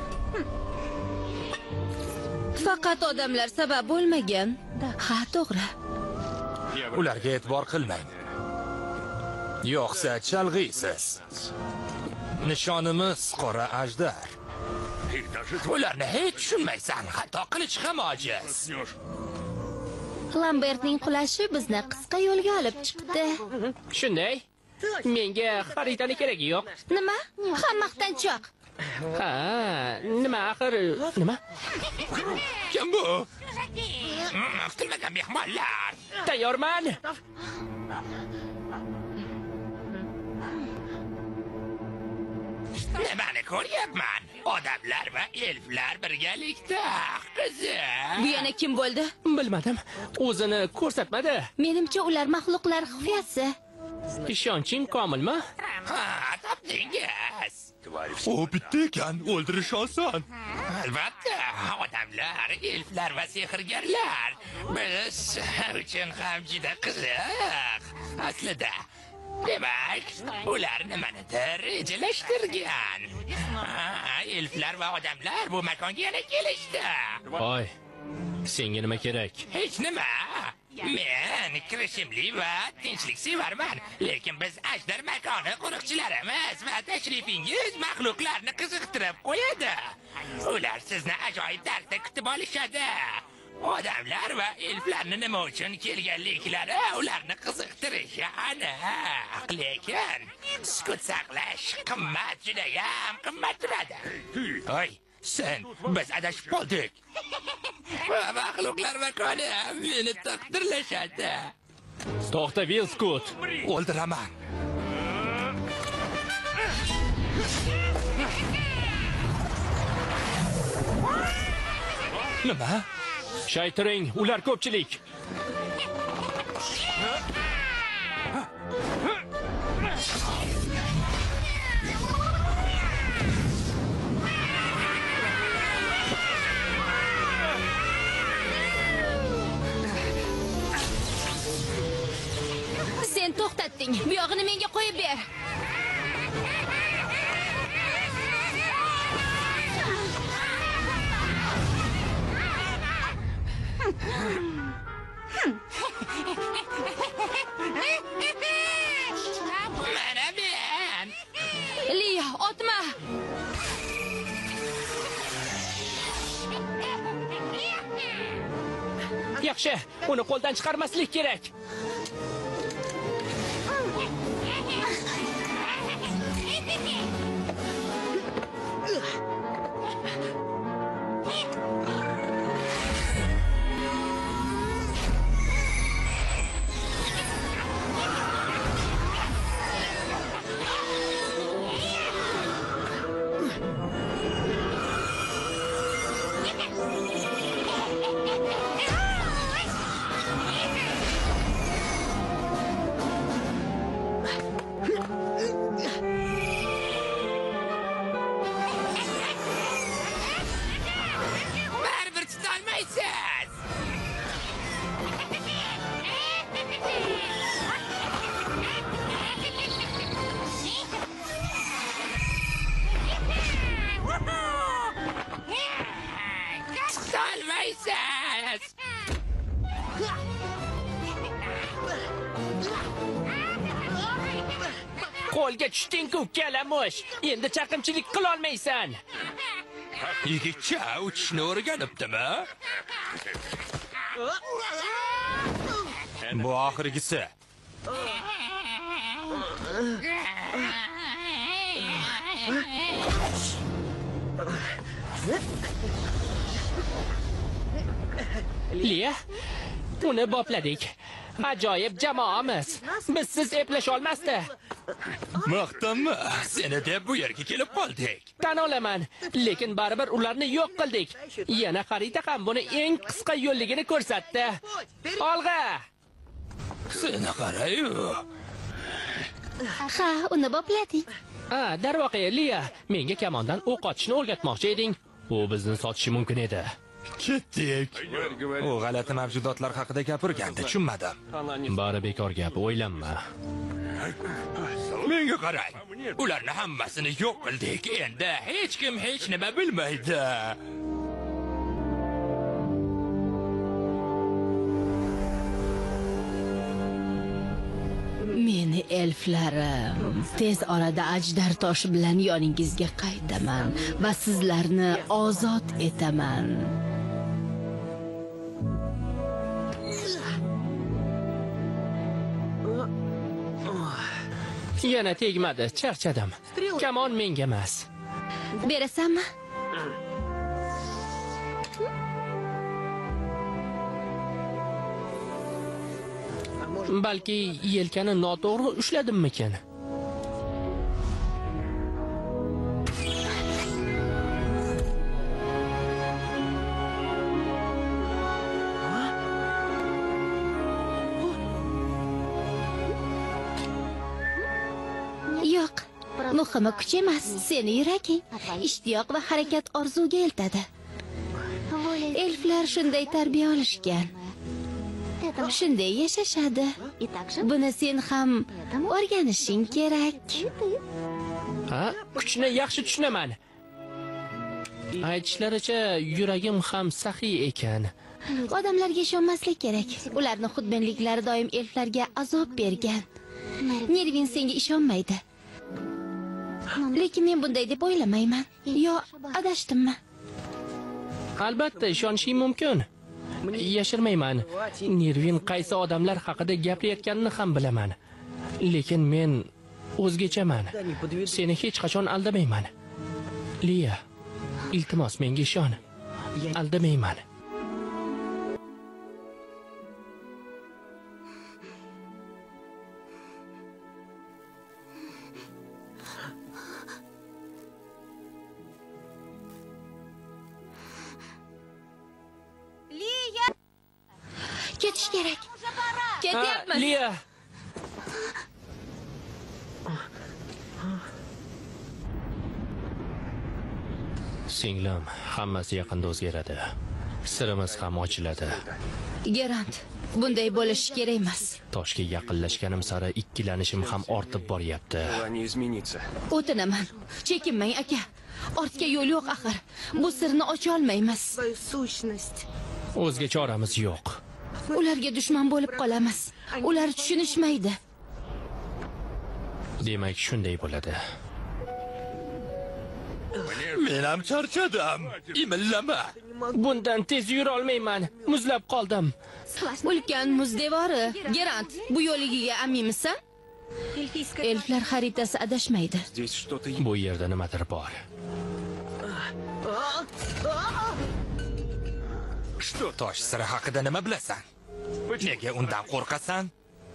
Faqat odamlar sabab bo'lmagan. Ha, to'g'ri. Ularga e'tibor qilmang. Yo'qsa chalg'iysiz. Nishonimiz qora ajdar. Ularni hech tushunmaysan, hatto qilish ham ojiz. Lambertning qulashi bizni qisqa yo'lga olib chiqdi. Shunday? Menga xaritani keragi yo'q. Nima? Hamma maqtanchoq. Ha, nima axir? Nima? Kim bu? Kutilmagan mehmonlar. Tayyorman. Nimani ko'ryapman? Odamlar va elflar birgalikda. Qizim. Bu yana kim bo'ldi? Bilmadim. O'zini ko'rsatmadi. Menimcha ular maxluqlar xufiyasi. Ishonching komilmi? Ha, topdingiz. O bitta ekan, o'ldirish oson. Albatta, odamlar, elflar va sehrgarlar biz uchun ham juda qiziq. Aslida, demak, ular nimanidir rejalashtirgan. Elflar va odamlar bu makonga yana kelishdi. Voy, senga nima kerak? Hech nima. Men kirishimli va tinchliksevarman, lekin biz ajdar makoni qo'riqchilarimiz va tashrifingiz maxluqlarni qiziqtirib qo'yadi. Ular sizni ajoyib tarzda kutib olishadi. Odamlar va elflarni nima uchun kelganliklari ularni qiziqtirishi aniq, lekin sukut saqlash qimmat, judayam qimmat turadi. Hoy, sen, biz adashib qoldik. Maxluqlar makoni meni taqdirlashadi. To'xta, Vilskut. O'ldiraman. Nima? Shaytiring, ular ko'pchilik. Sen to'xtatding. Bu yog'ini menga qo'yib ber. Mana men. Liya, otma. Yaxshi, uni qo'ldan chiqarmaslik kerak. Baribir tutolmaysiz. Tutolmaysiz. Qo'lga tushding-ku, kalamush. Endi chaqimchilik qila olmaysan. Yigitcha uchishni o'rganibdimi? Bu oxirgisi. Liya, uni bopladik. Ajoyib jamoamiz. Bizsiz eplasha olmasdi. Maqtanma, seni deb bu yerga kelib qoldik. Tan olaman, lekin baribir ularni yo'q qildik. Yana xarita ham buni eng qisqa yo'lligini ko'rsatdi. Olg'a! Seni qara-yu. Ha, uni bopladik. Darvoqe, Liya, menga kamondan o'q otishni o'rgatmoqchi eding. U bizni sotishi mumkin edi. Ketdik. U g'alati mavjudotlar haqida gapirganda tushunmadim. Bari bekor gap, o'ylanma. Menga qarang. Ularni hammasini yo'q qildik. Endi hech kim hech nima bilmaydi. Meni elflarim, tez orada ajdar toshi bilan yoningizga qaytaman va sizlarni ozod etaman. Yana tegmadi, charchadim. Kamon menga emas. Berasanmi? Balki yelkani noto'g'ri ushladimmikin. Muhimi kuch emas, seni yuraging. Ishtiyoq va harakat orzuga eltadi. Elflar shunday tarbiya olishgan. Shunday yashashadi. Buni sen ham o'rganishing kerak. Ha, kuchni yaxshi tushunaman. Aytishlaricha, yuragim ham saxiy ekan. Odamlarga ishonmaslik kerak. Ularning xudbinliklari doim elflarga azob bergan. Nervin senga ishonmaydi. Lekin men bunday deb o'ylamayman. Yo, adashdimmi? Albatta, ishonishing mumkin. Yashirmayman. Nervin qaysi odamlar haqida gapirayotganini ham bilaman. Lekin men o'zgachaman. Seni hech qachon aldamayman. Liya, iltimos menga ishon. Aldamayman. Ketish kerak. Ketyapmiz. Liya. Singlim, hammasi yaqinda o'zgaradi. Sirimiz ham ochiladi. Gerant, bunday bo'lishi kerak emas. Toshga yaqinlashganim sari ikkilanishim ham ortib boryapti. O'tinaman. Chekinmang, aka. Ortga yo'l yo'q axir. Bu sirni ocha olmaymiz. O'zga choramiz yo'q. Ularga dushman bo'lib qolamiz. Ular tushunishmaydi. Demak, shunday bo'ladi. Men ham charchadim. Imillama. Bundan tez yura olmayman. Muzlab qoldim. Ulkan muz devori. Gerant, bu yo'ligiga aminmisan? Elflar xaritasi adashmaydi. Bu yerda nimadir bor. Tosh siri haqida nima bilasan? Nega undan qo'rqasan?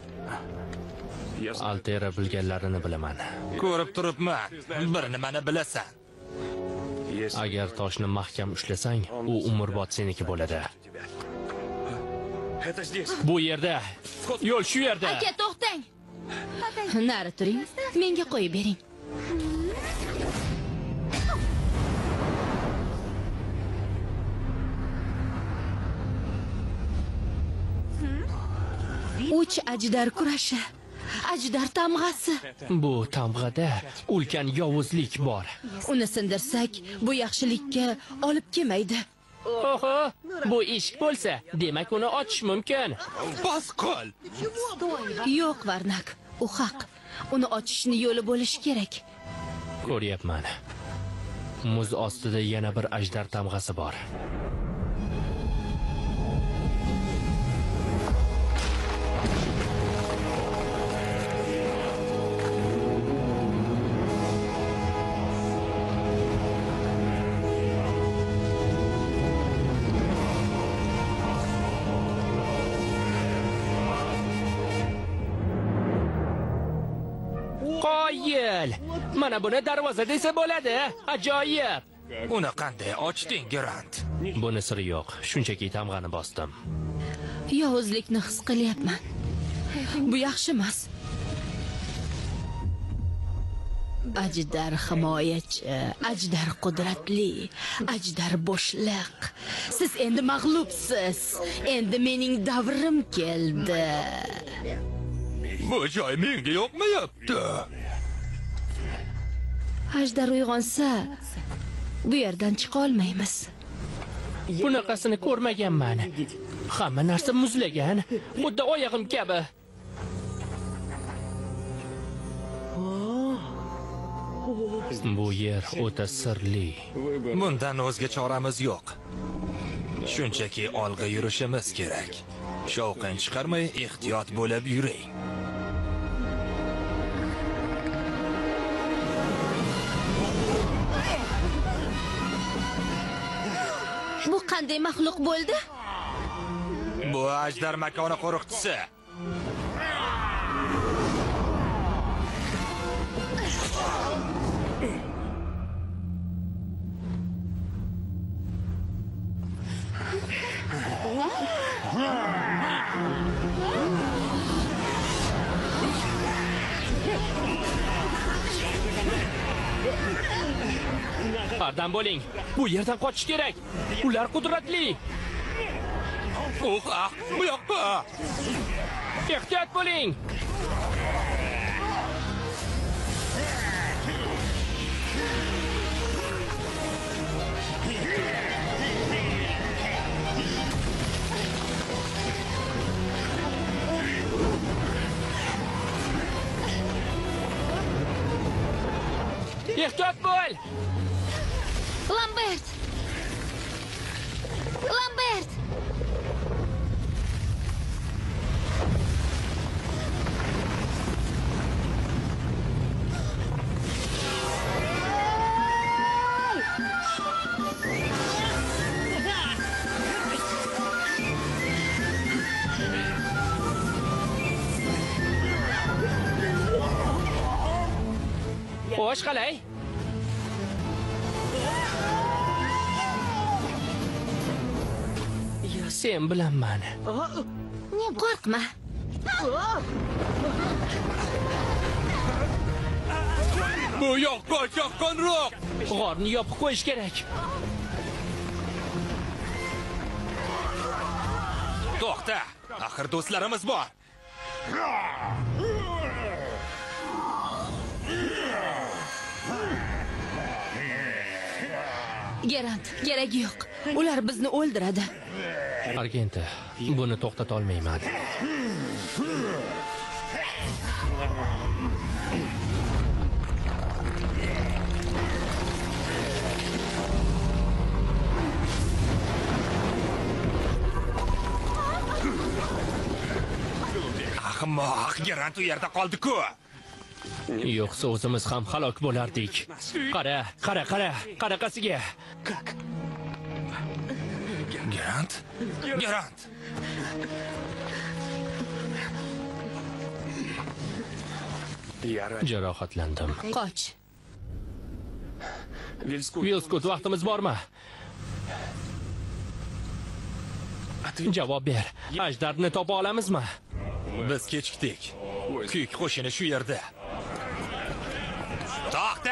Altera bilganlarini bilaman. Ko'rib turibman. Bir nimani bilasan. Agar toshni mahkam ushlasang, u umrbod seniki bo'ladi. Bu yerda. Yo'l shu yerda. Aka, to'xtang. Nari turing. Menga qo'yib bering. Uch ajdar kurashi. Ajdar tamg'asi. Bu tamg'ada ulkan yovuzlik bor. Uni sindirsak, bu yaxshilikka olib kelmaydi. Oho, bu eshik bo'lsa, demak uni ochish mumkin. Bas qo'l. Yo'q, Varnak. U haq. Uni ochishni yo'li bo'lishi kerak. Ko'ryapman. Muz ostida yana bir ajdar tamg'asi bor. Qoyil! Mana buni darvoza desa bo'ladi. Ajoyib. Uni qanday ochding, Gerant? Buni siri yo'q. Shunchaki tamg'ani bosdim. Yovuzlikni his qilyapman. Bu yaxshi emas. Ajdar himoyachi, ajdar qudratli, ajdar bo'shliq. Siz endi mag'lubsiz. Endi mening davrim keldi. Bu joy menga yoqmayapti. Ajdar uyg'onsa, bu yerdan chiqa olmaymiz. Bunaqasini ko'rmaganman. Hamma narsa muzlagan, xuddi oyog'im kabi. Bu yer o'ta sirli. Bundan o'zga choramiz yo'q. Shunchaki olg'a yurishimiz kerak. Shovqin chiqarmay ehtiyot bo'lib yuring. Bu qanday maxluq bo'ldi? Bu ajdar makoni qo'riqchisi. Bardam bo'ling. Bu yerdan qochish kerak. Ular qudratli. Bu yoqqa. Ehtiyot bo'ling. Ehtiyot bo'l. Lambert! Lambert! Xo'sh, qalay? Sen bilanman. Qo'rqma. Bu yoqqa chaqqanroq. G'orni yopib qo'yish kerak. To'xta. Axir do'stlarimiz bor. Gerant, keragi yo'q. Ular bizni o'ldiradi. Argenta, buni to'xtata olmayman. Ahmoq, Gerant u yerda qoldi-ku. Yo'qsa o'zimiz ham halok bo'lardik. Qara, qara, qara, qaraqasiga. Gerant? Gerant! Jarohatlandim. Qoch. Vilskut, vaqtimiz bormi? Javob ber. Ajdarni topa olamizmi? Biz kechikdik. Kuyuk qo'shini shu yerda. To'xta!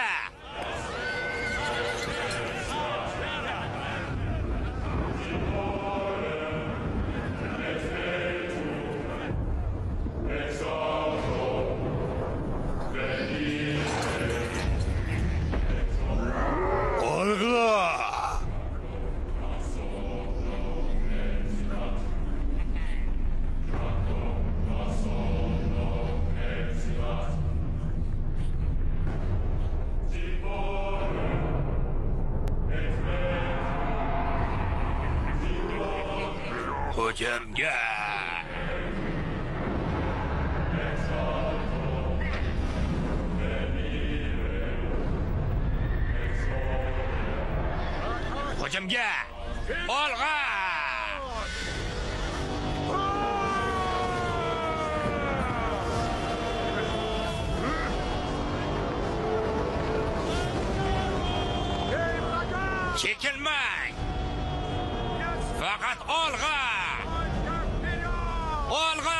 Hujumga! Hujumga! Olg'a! Çekilmang! Faqat olg'a! Olg'a!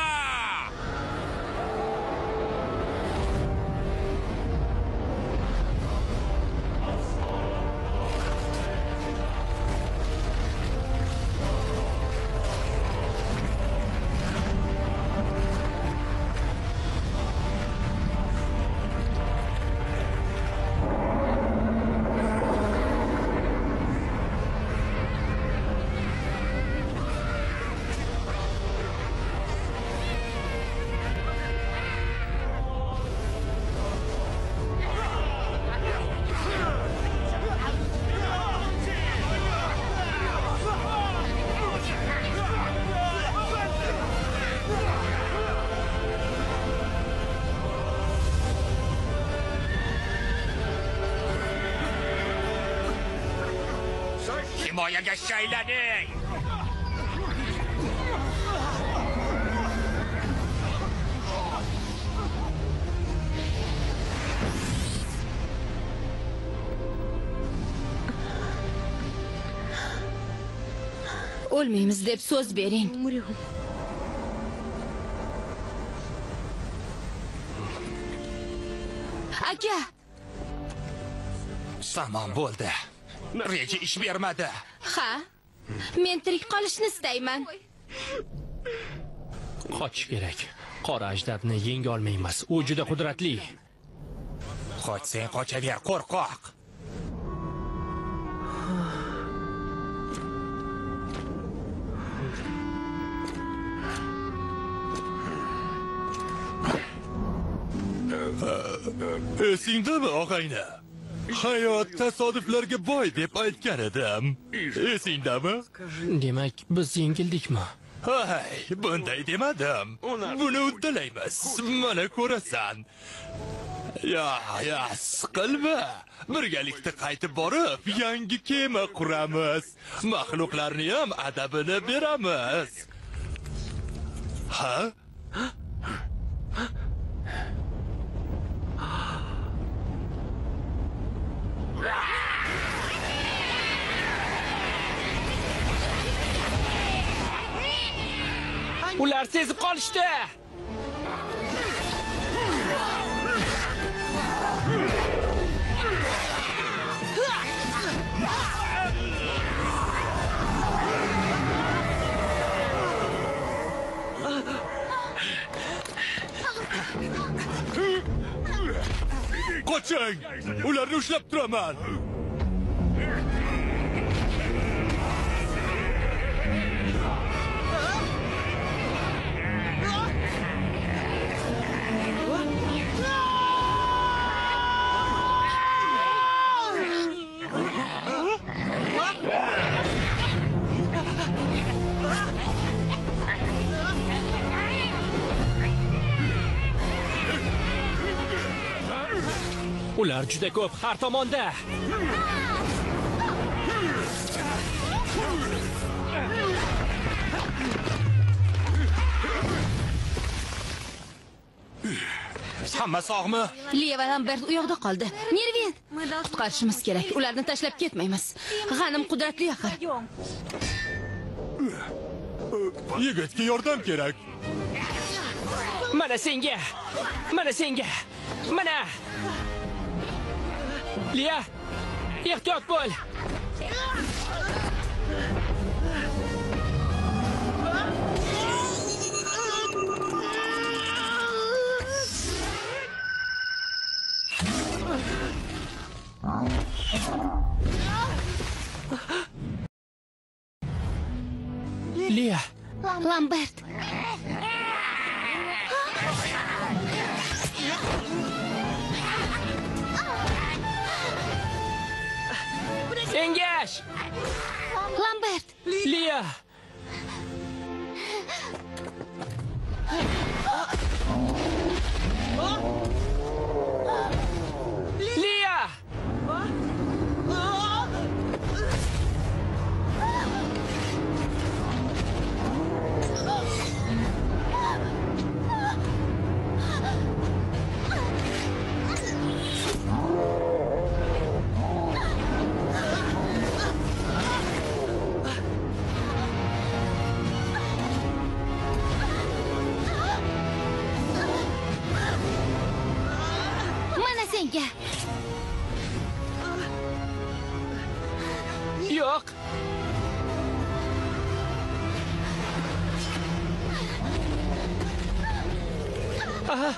Himoyaga shaylaning! O'lmaymiz deb so'z bering. Aka! Tamam bo'ldi. Reja ish bermadi. Ha? Men tirik qolishni istayman. Qochish kerak. Qora ajdarni yenga olmaymiz. U juda qudratli. Qochsang qochaver, qo'rqoq. Esingdami og'ayni? Hayot tasodiflarga boy deb aytgan edim. Esingdami? Demak, biz yengildikmi? Hay, bunday demadim. Buni uddalaymiz. Mana ko'rasan. Ya, siqilma. Birgalikda qaytib borib, yangi kema quramiz. Maxluqlarni ham adabini beramiz. Ha? Ular sezib qolishdi. Qoching! Ularni ushlab turaman. Ular juda ko'p har tomonda. Hamma sog'mi? Liya va Lambert u yoqda qoldi. Nervin, qutqarishimiz kerak. Ularni tashlab ketmaymiz. G'anim qudratli axir. Yigitga yordam kerak. Mana senga. Mana senga. Mana. Liya, ehtiyot bo'l. Liya, Lambert. Engash! Lambert. Liya! Liya! Mana senga. Yo'q. Aha.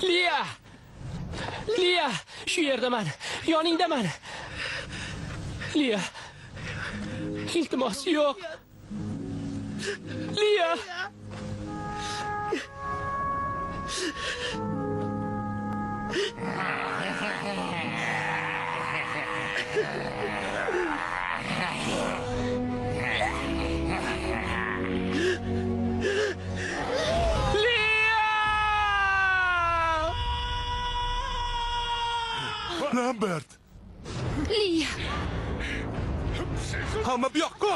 Liya! Liya, shu yerdaman. Yoningdaman. Liya. Iltimos, yo'q. Liya! Lambert! Liya, Hamma bu yoqqa!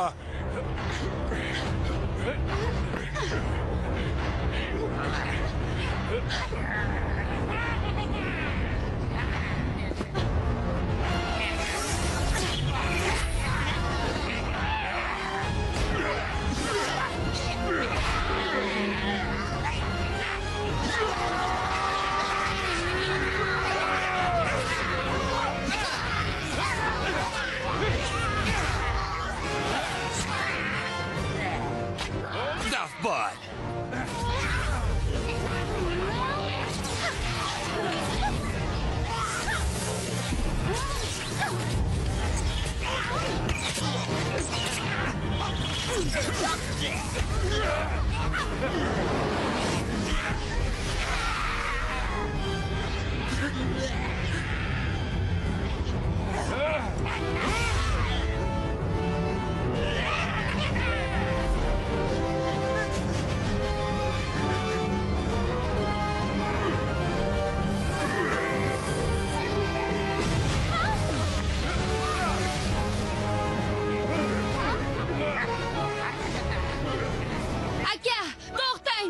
Dafbol! aka, to'xtang.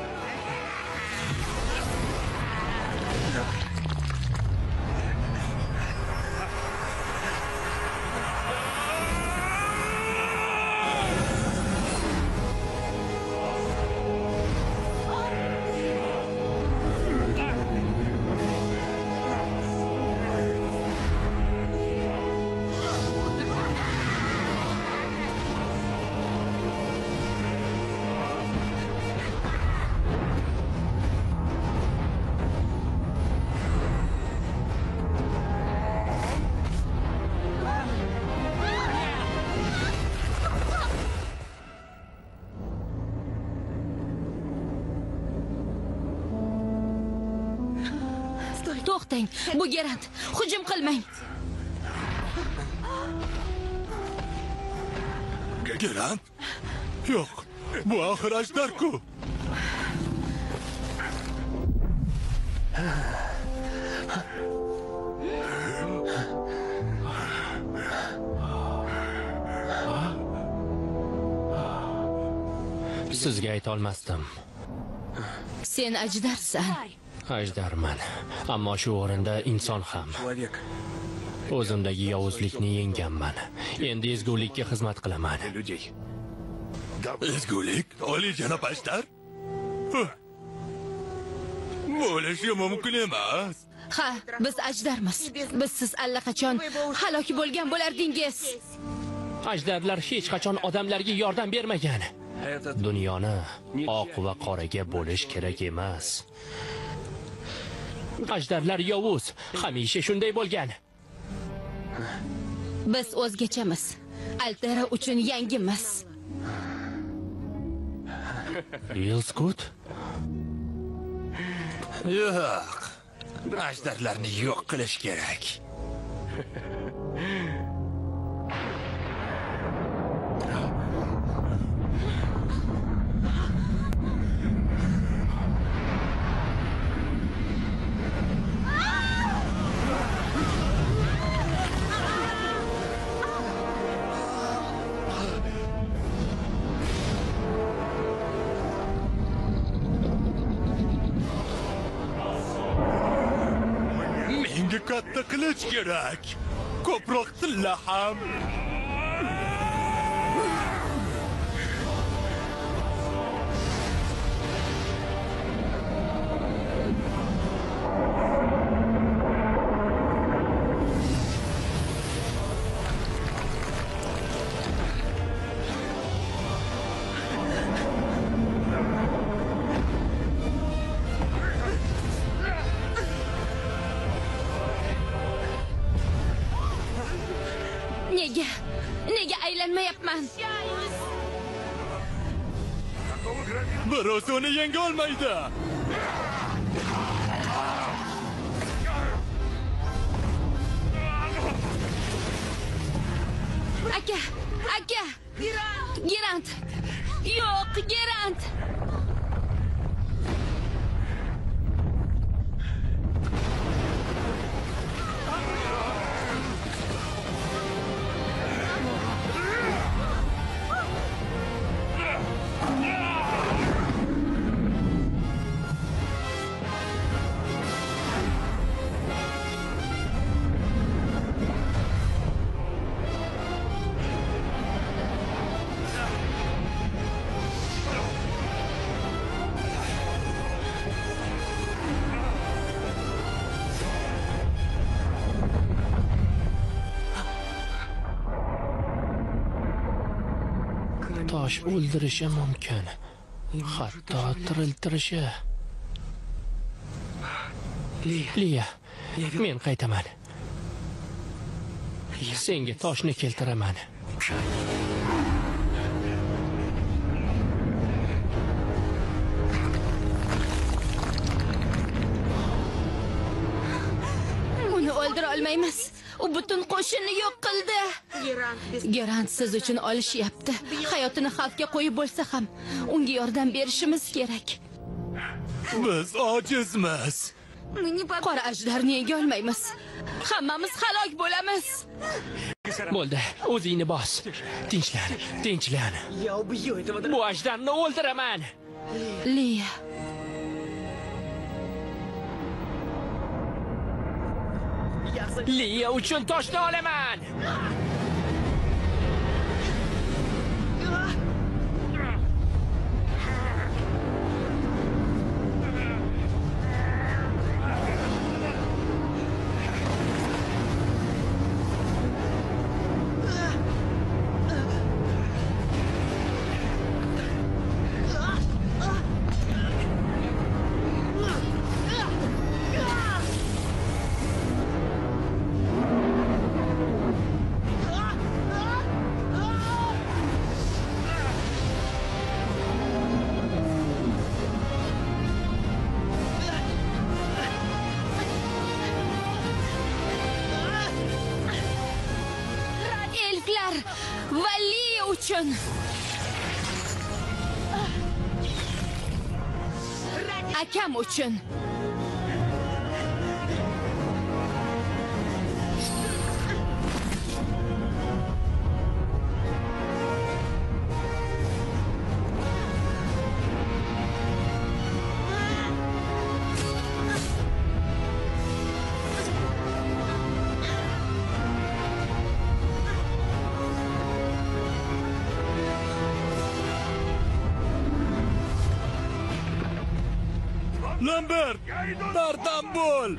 To'xtang, bu Gerant. Hujum qilmang. Gerant? Yo'q, bu oxir Ajdarku. Sizga ayta olmasdim. Sen ajdarsan. Ajdarman, ammo shu o'rinda inson ham. O'zimdagi yovuzlikni yengganman. Endi ezgulikka xizmat qilaman. Ezgulik? Olijanob Ajdar? Bo'lishi mumkin emas. Ha, biz ajdarmiz. Biz siz allaqachon halok bo'lgan bo'lardingiz. Ajdarlar hech qachon odamlarga yordam bermagan. Dunyoni oq va qoraga bo'lish kerak emas. Ajdarlar yovuz, hamisha shunday bo'lgan. Biz o'zgachamiz. Altera uchun yangimiz. Vilskut? Yo'q. Ajdarlarni yo'q qilish kerak. Menga katta qilich kerak. Ko'proq tilla ham. Nega aylanmayapman? Biroz uni yenga olmaydi. Aka! Gerant! Yo'q, Gerant! Tosh o'ldirishi mumkin. Hatto tiriltirishi. Liya, men qaytaman. Senga toshni keltiraman. Uni o'ldira olmaymiz. U butun qo'shinni yo'q qildi. Gerant siz uchun olishyapti. Hayotini xavfga qo'yib bo'lsa ham unga yordam berishimiz kerak. Biz ojizmiz. Qora ajdarni yenga olmaymiz. Hammamiz halok bo'lamiz. Bo'ldi, o'zingni bos. Tinchlan. Bu ajdarni o'ldiraman. Liya. Liya uchun toshni olaman. Va Liya uchun. Akam uchun. Lambert! Bardam bo'l!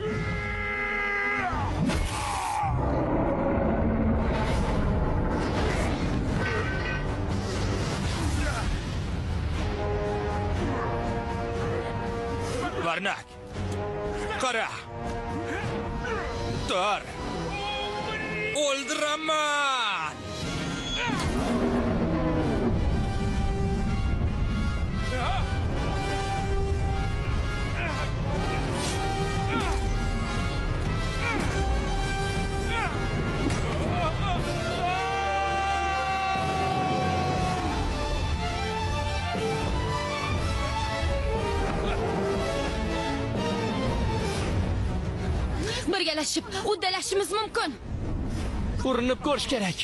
Varnak! Qara! Tur! O'ldiraman! Birgalashib uddalashimiz mumkin. Urinib ko'rish kerak.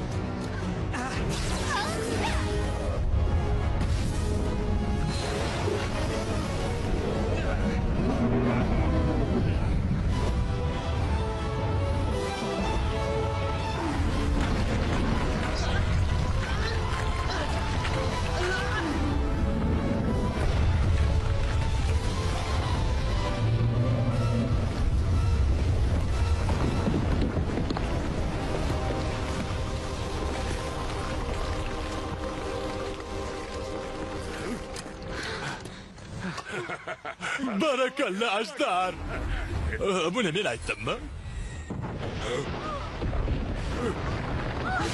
Barakalla Ajdar. Buni men aytdimmi?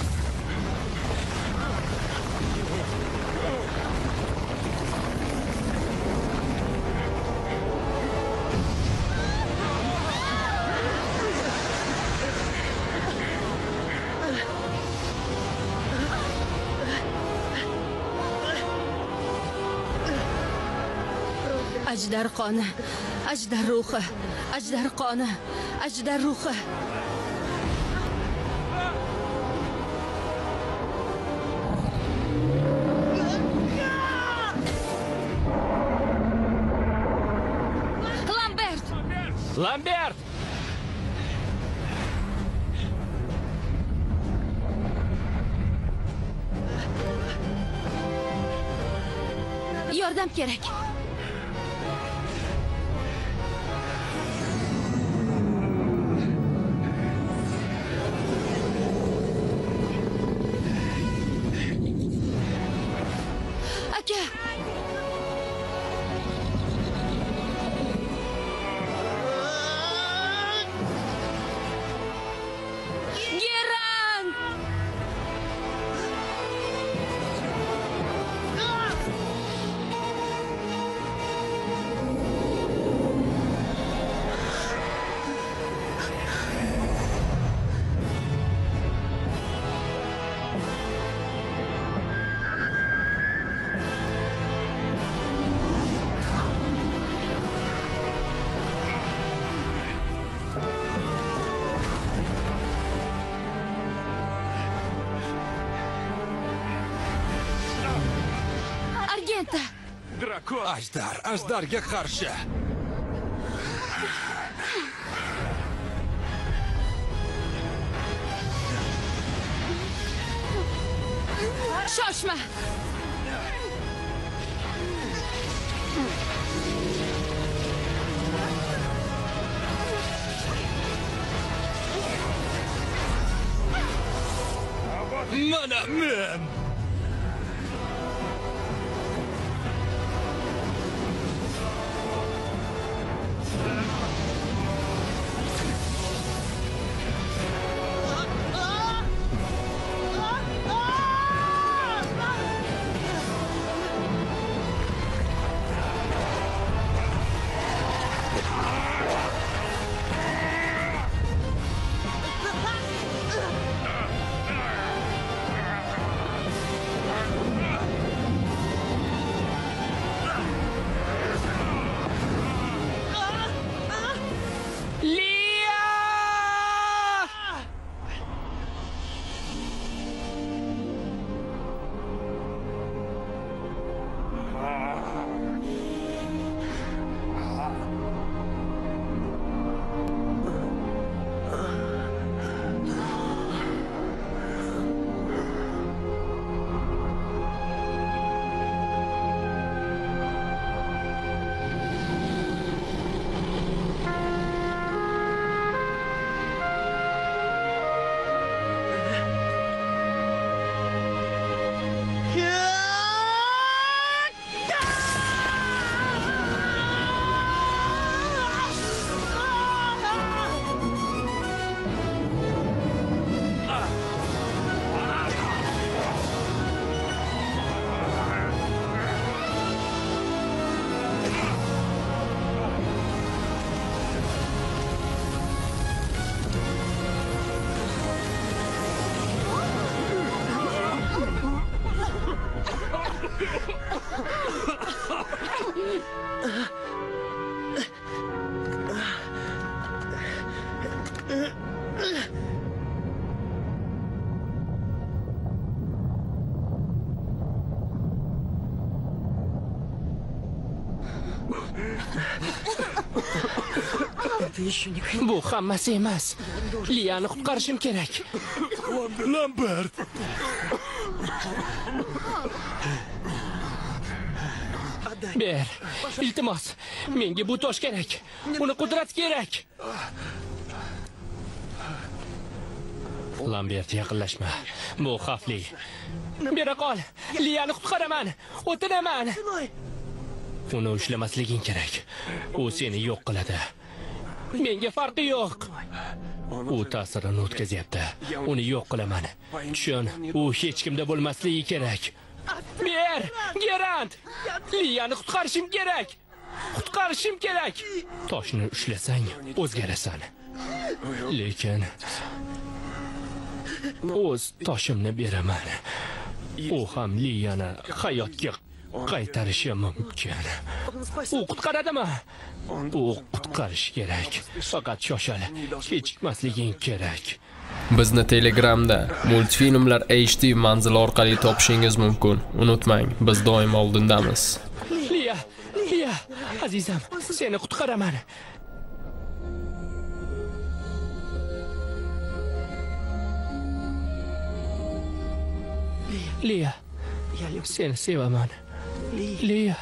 Ajdar qoni, ajdar ruhi, ajdar qoni, ajdar ruhi. Lambert! Yordam kerak. Aka! Ajdarga qarshi. Shoshma. Mana men. Bu hammasi emas. Liyani qutqarishim kerak. Lambert. Ber, iltimos, menga bu tosh kerak. Uni qudrat kerak. Lambert, yaqinlashma. Bu xavfli. Bera qol. Liyani qutqaraman. O'tinaman. Uni ushlamasliging kerak. U seni yo'q qiladi. Menga farqi yo'q. U ta'sirini o'tkazyapti. Uni yo'q qilaman. Tushun, u hech kimda bo'lmasligi kerak. Ber, Gerant! Liyani qutqarishim kerak. Qutqarishim kerak. Toshni ushlasang, o'zgarasan. Lekin o'z toshimni beraman. U ham Liyani hayotga qaytarishi mumkin. U qutqaradimi? U qutqarish kerak. Faqat shoshil, kechikmasliging kerak. Bizni Telegramda multfilmlar HD manzili orqali topishingiz mumkin. Unutmang, biz doim oldindamiz. Liya, azizam, seni qutqaraman. Liya, seni sevaman. Liya.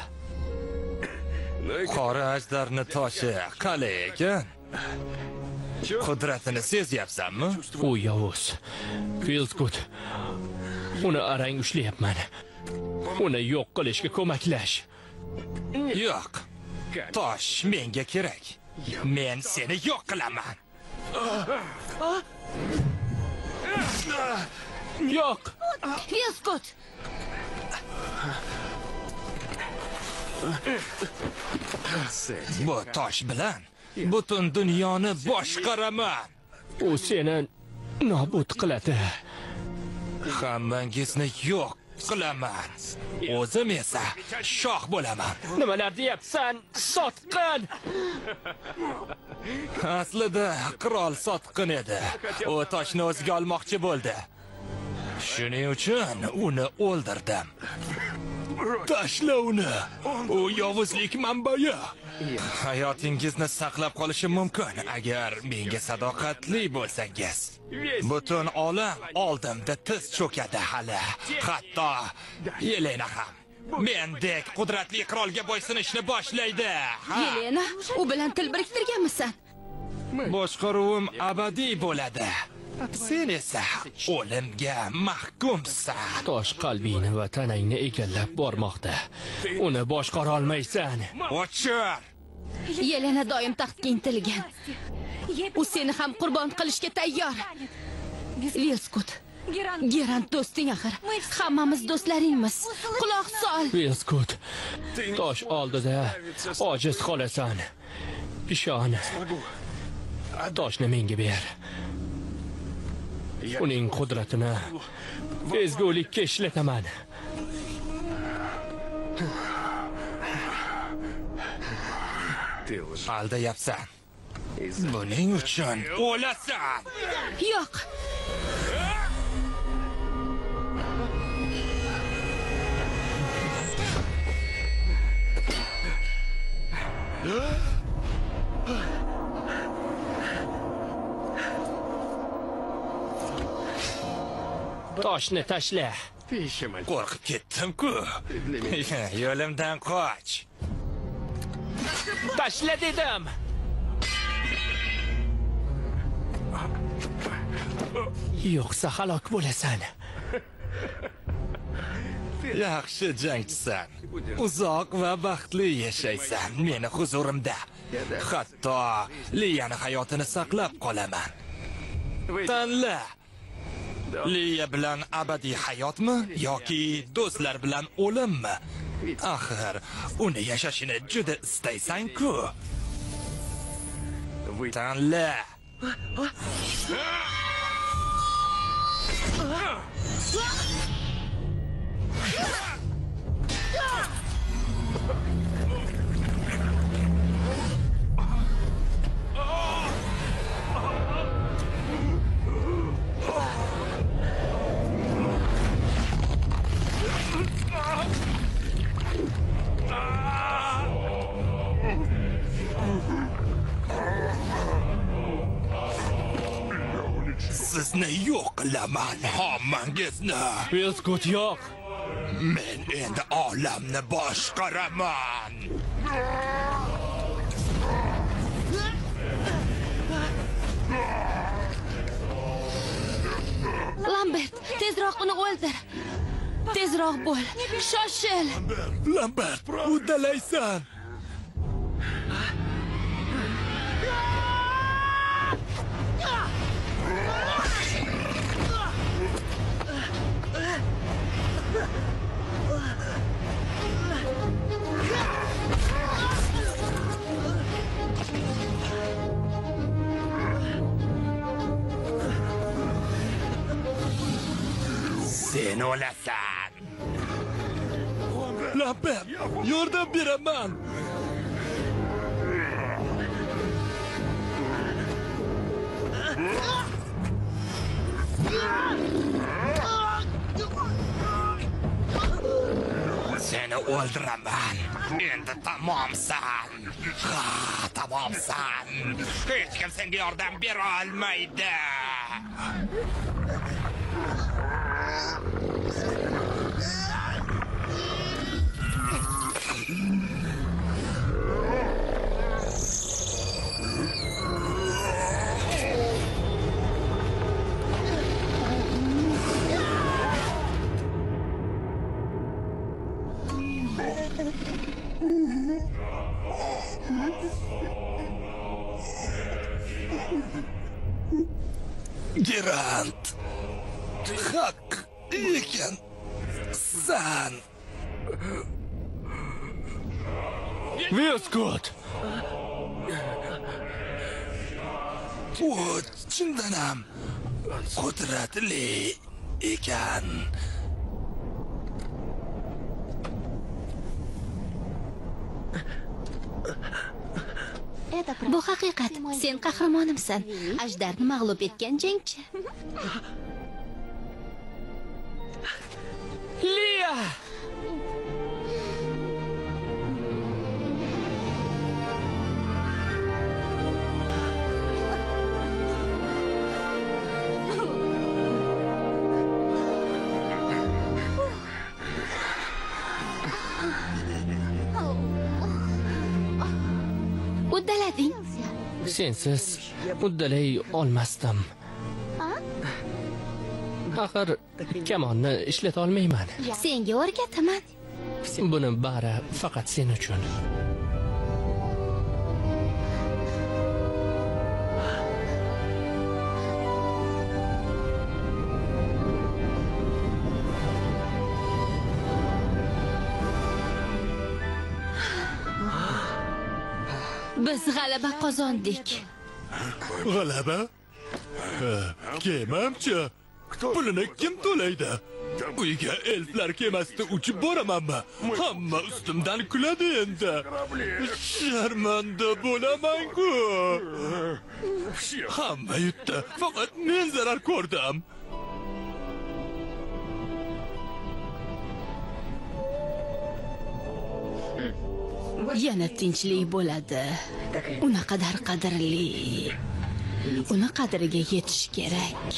Qora ajdarni toshi qalay ekan? Qudratini sezyapsanmi? U yovuz. Vilskut. Uni arang ushlayapman. Uni yo'q qilishga ko'maklash. Yo'q. Tosh menga kerak. Men seni yo'q qilaman. Yo'q. Vilskut. Bu tosh bilan butun dunyoni boshqaraman. U seni nobud qiladi. Hammangizni yo'q qilaman. O'zim esa shoh bo'laman. Nimalar deyapsan? Sotqin. Aslida qirol sotqin edi. U toshni o'ziga olmoqchi bo'ldi. Shuning uchun uni o'ldirdim. Tashla uni. U yovuzlik manbai. Hayotingizni saqlab qolishim mumkin agar menga sadoqatli bo'lsangiz. Butun olam oldimda tiz cho'kadi hali. Hatto Yelena ham mendek qudratli qirolga bo'ysunishni boshlaydi. Yelena, u bilan til biriktirganmisan? Boshqaruvim abadiy bo'ladi. Sen esa o'limga mahkumsan. Tosh qalbingni va tanangni egallab bormoqda. Uni boshqara olmaysan. O'chir! Yelena doim taxtga intilgan. U seni ham qurbon qilishga tayyor. Vilskut. Gerant do'sting axir. Hammamiz do'stlaringmiz. Quloq sol. Vilskut. Tosh oldida ojiz qolasan. Ishon. Toshni menga ber. Uning qudratini ezgulikka ishlataman. Aldayapsan. Buning uchun o'lasan. Yo'q. Toshni tashla. Qo'rqib ketdim-ku. Yo'limdan qoch. Tashla dedim. Yo'qsa halok bo'lasan. Yaxshi jangchisan. Uzoq va baxtli yashaysan meni huzurimda. Hatto Liyani hayotini saqlab qolaman. Tanla. Liya bilan abadiy hayotmi yoki do'stlar bilan o'limmi? Axir uni yashashini juda istaysan-ku. Tanla. Sizni yo'q qilaman, hammangizni. Vilskut yo'q. Men endi olamni boshqaraman. Lambert, tezroq uni o'ldir. Tezroq bo'l. Shoshil. Lambert, uddalaysan. Sen o'lasan. Lampam, yordam beraman. Seni o'ldiraman. Endi tamomsan. Ha, tamomsan. Hech kim senga yordam bera olmaydi. Geralt, haq ekan san. Veskot. Bu chindan ham qudratli ekan. Bu haqiqat. Sen qahramonimsan. Ajdarni mag'lub etgan jangchi. Liya! Uddalading. Sensiz uddalay olmasdim. Axir kamonni ishlata olmayman. Senga o'rgataman. Buni bari faqat sen uchun. Biz g'alaba qozondik. G'alaba? Kemamchi? Pulini kim to'laydi? Uyga elflar kemasida uchib boramanmi? Hamma ustimdan kuladi endi. Sharmanda bo'laman-ku. Hamma yutdi, faqat men zarar ko'rdim. Yana tinchlik bo'ladi. Uni qadrli. Uni qadriga yetish kerak.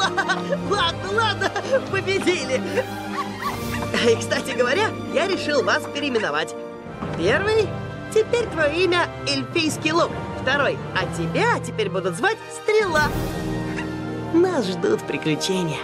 Ладно, ладно, победили. И, кстати говоря, я решил вас переименовать. Первый, теперь твое имя Эльфийский лук. Второй, а тебя теперь будут звать Стрела. Нас ждут приключения.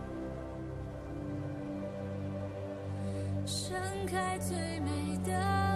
盛开最美的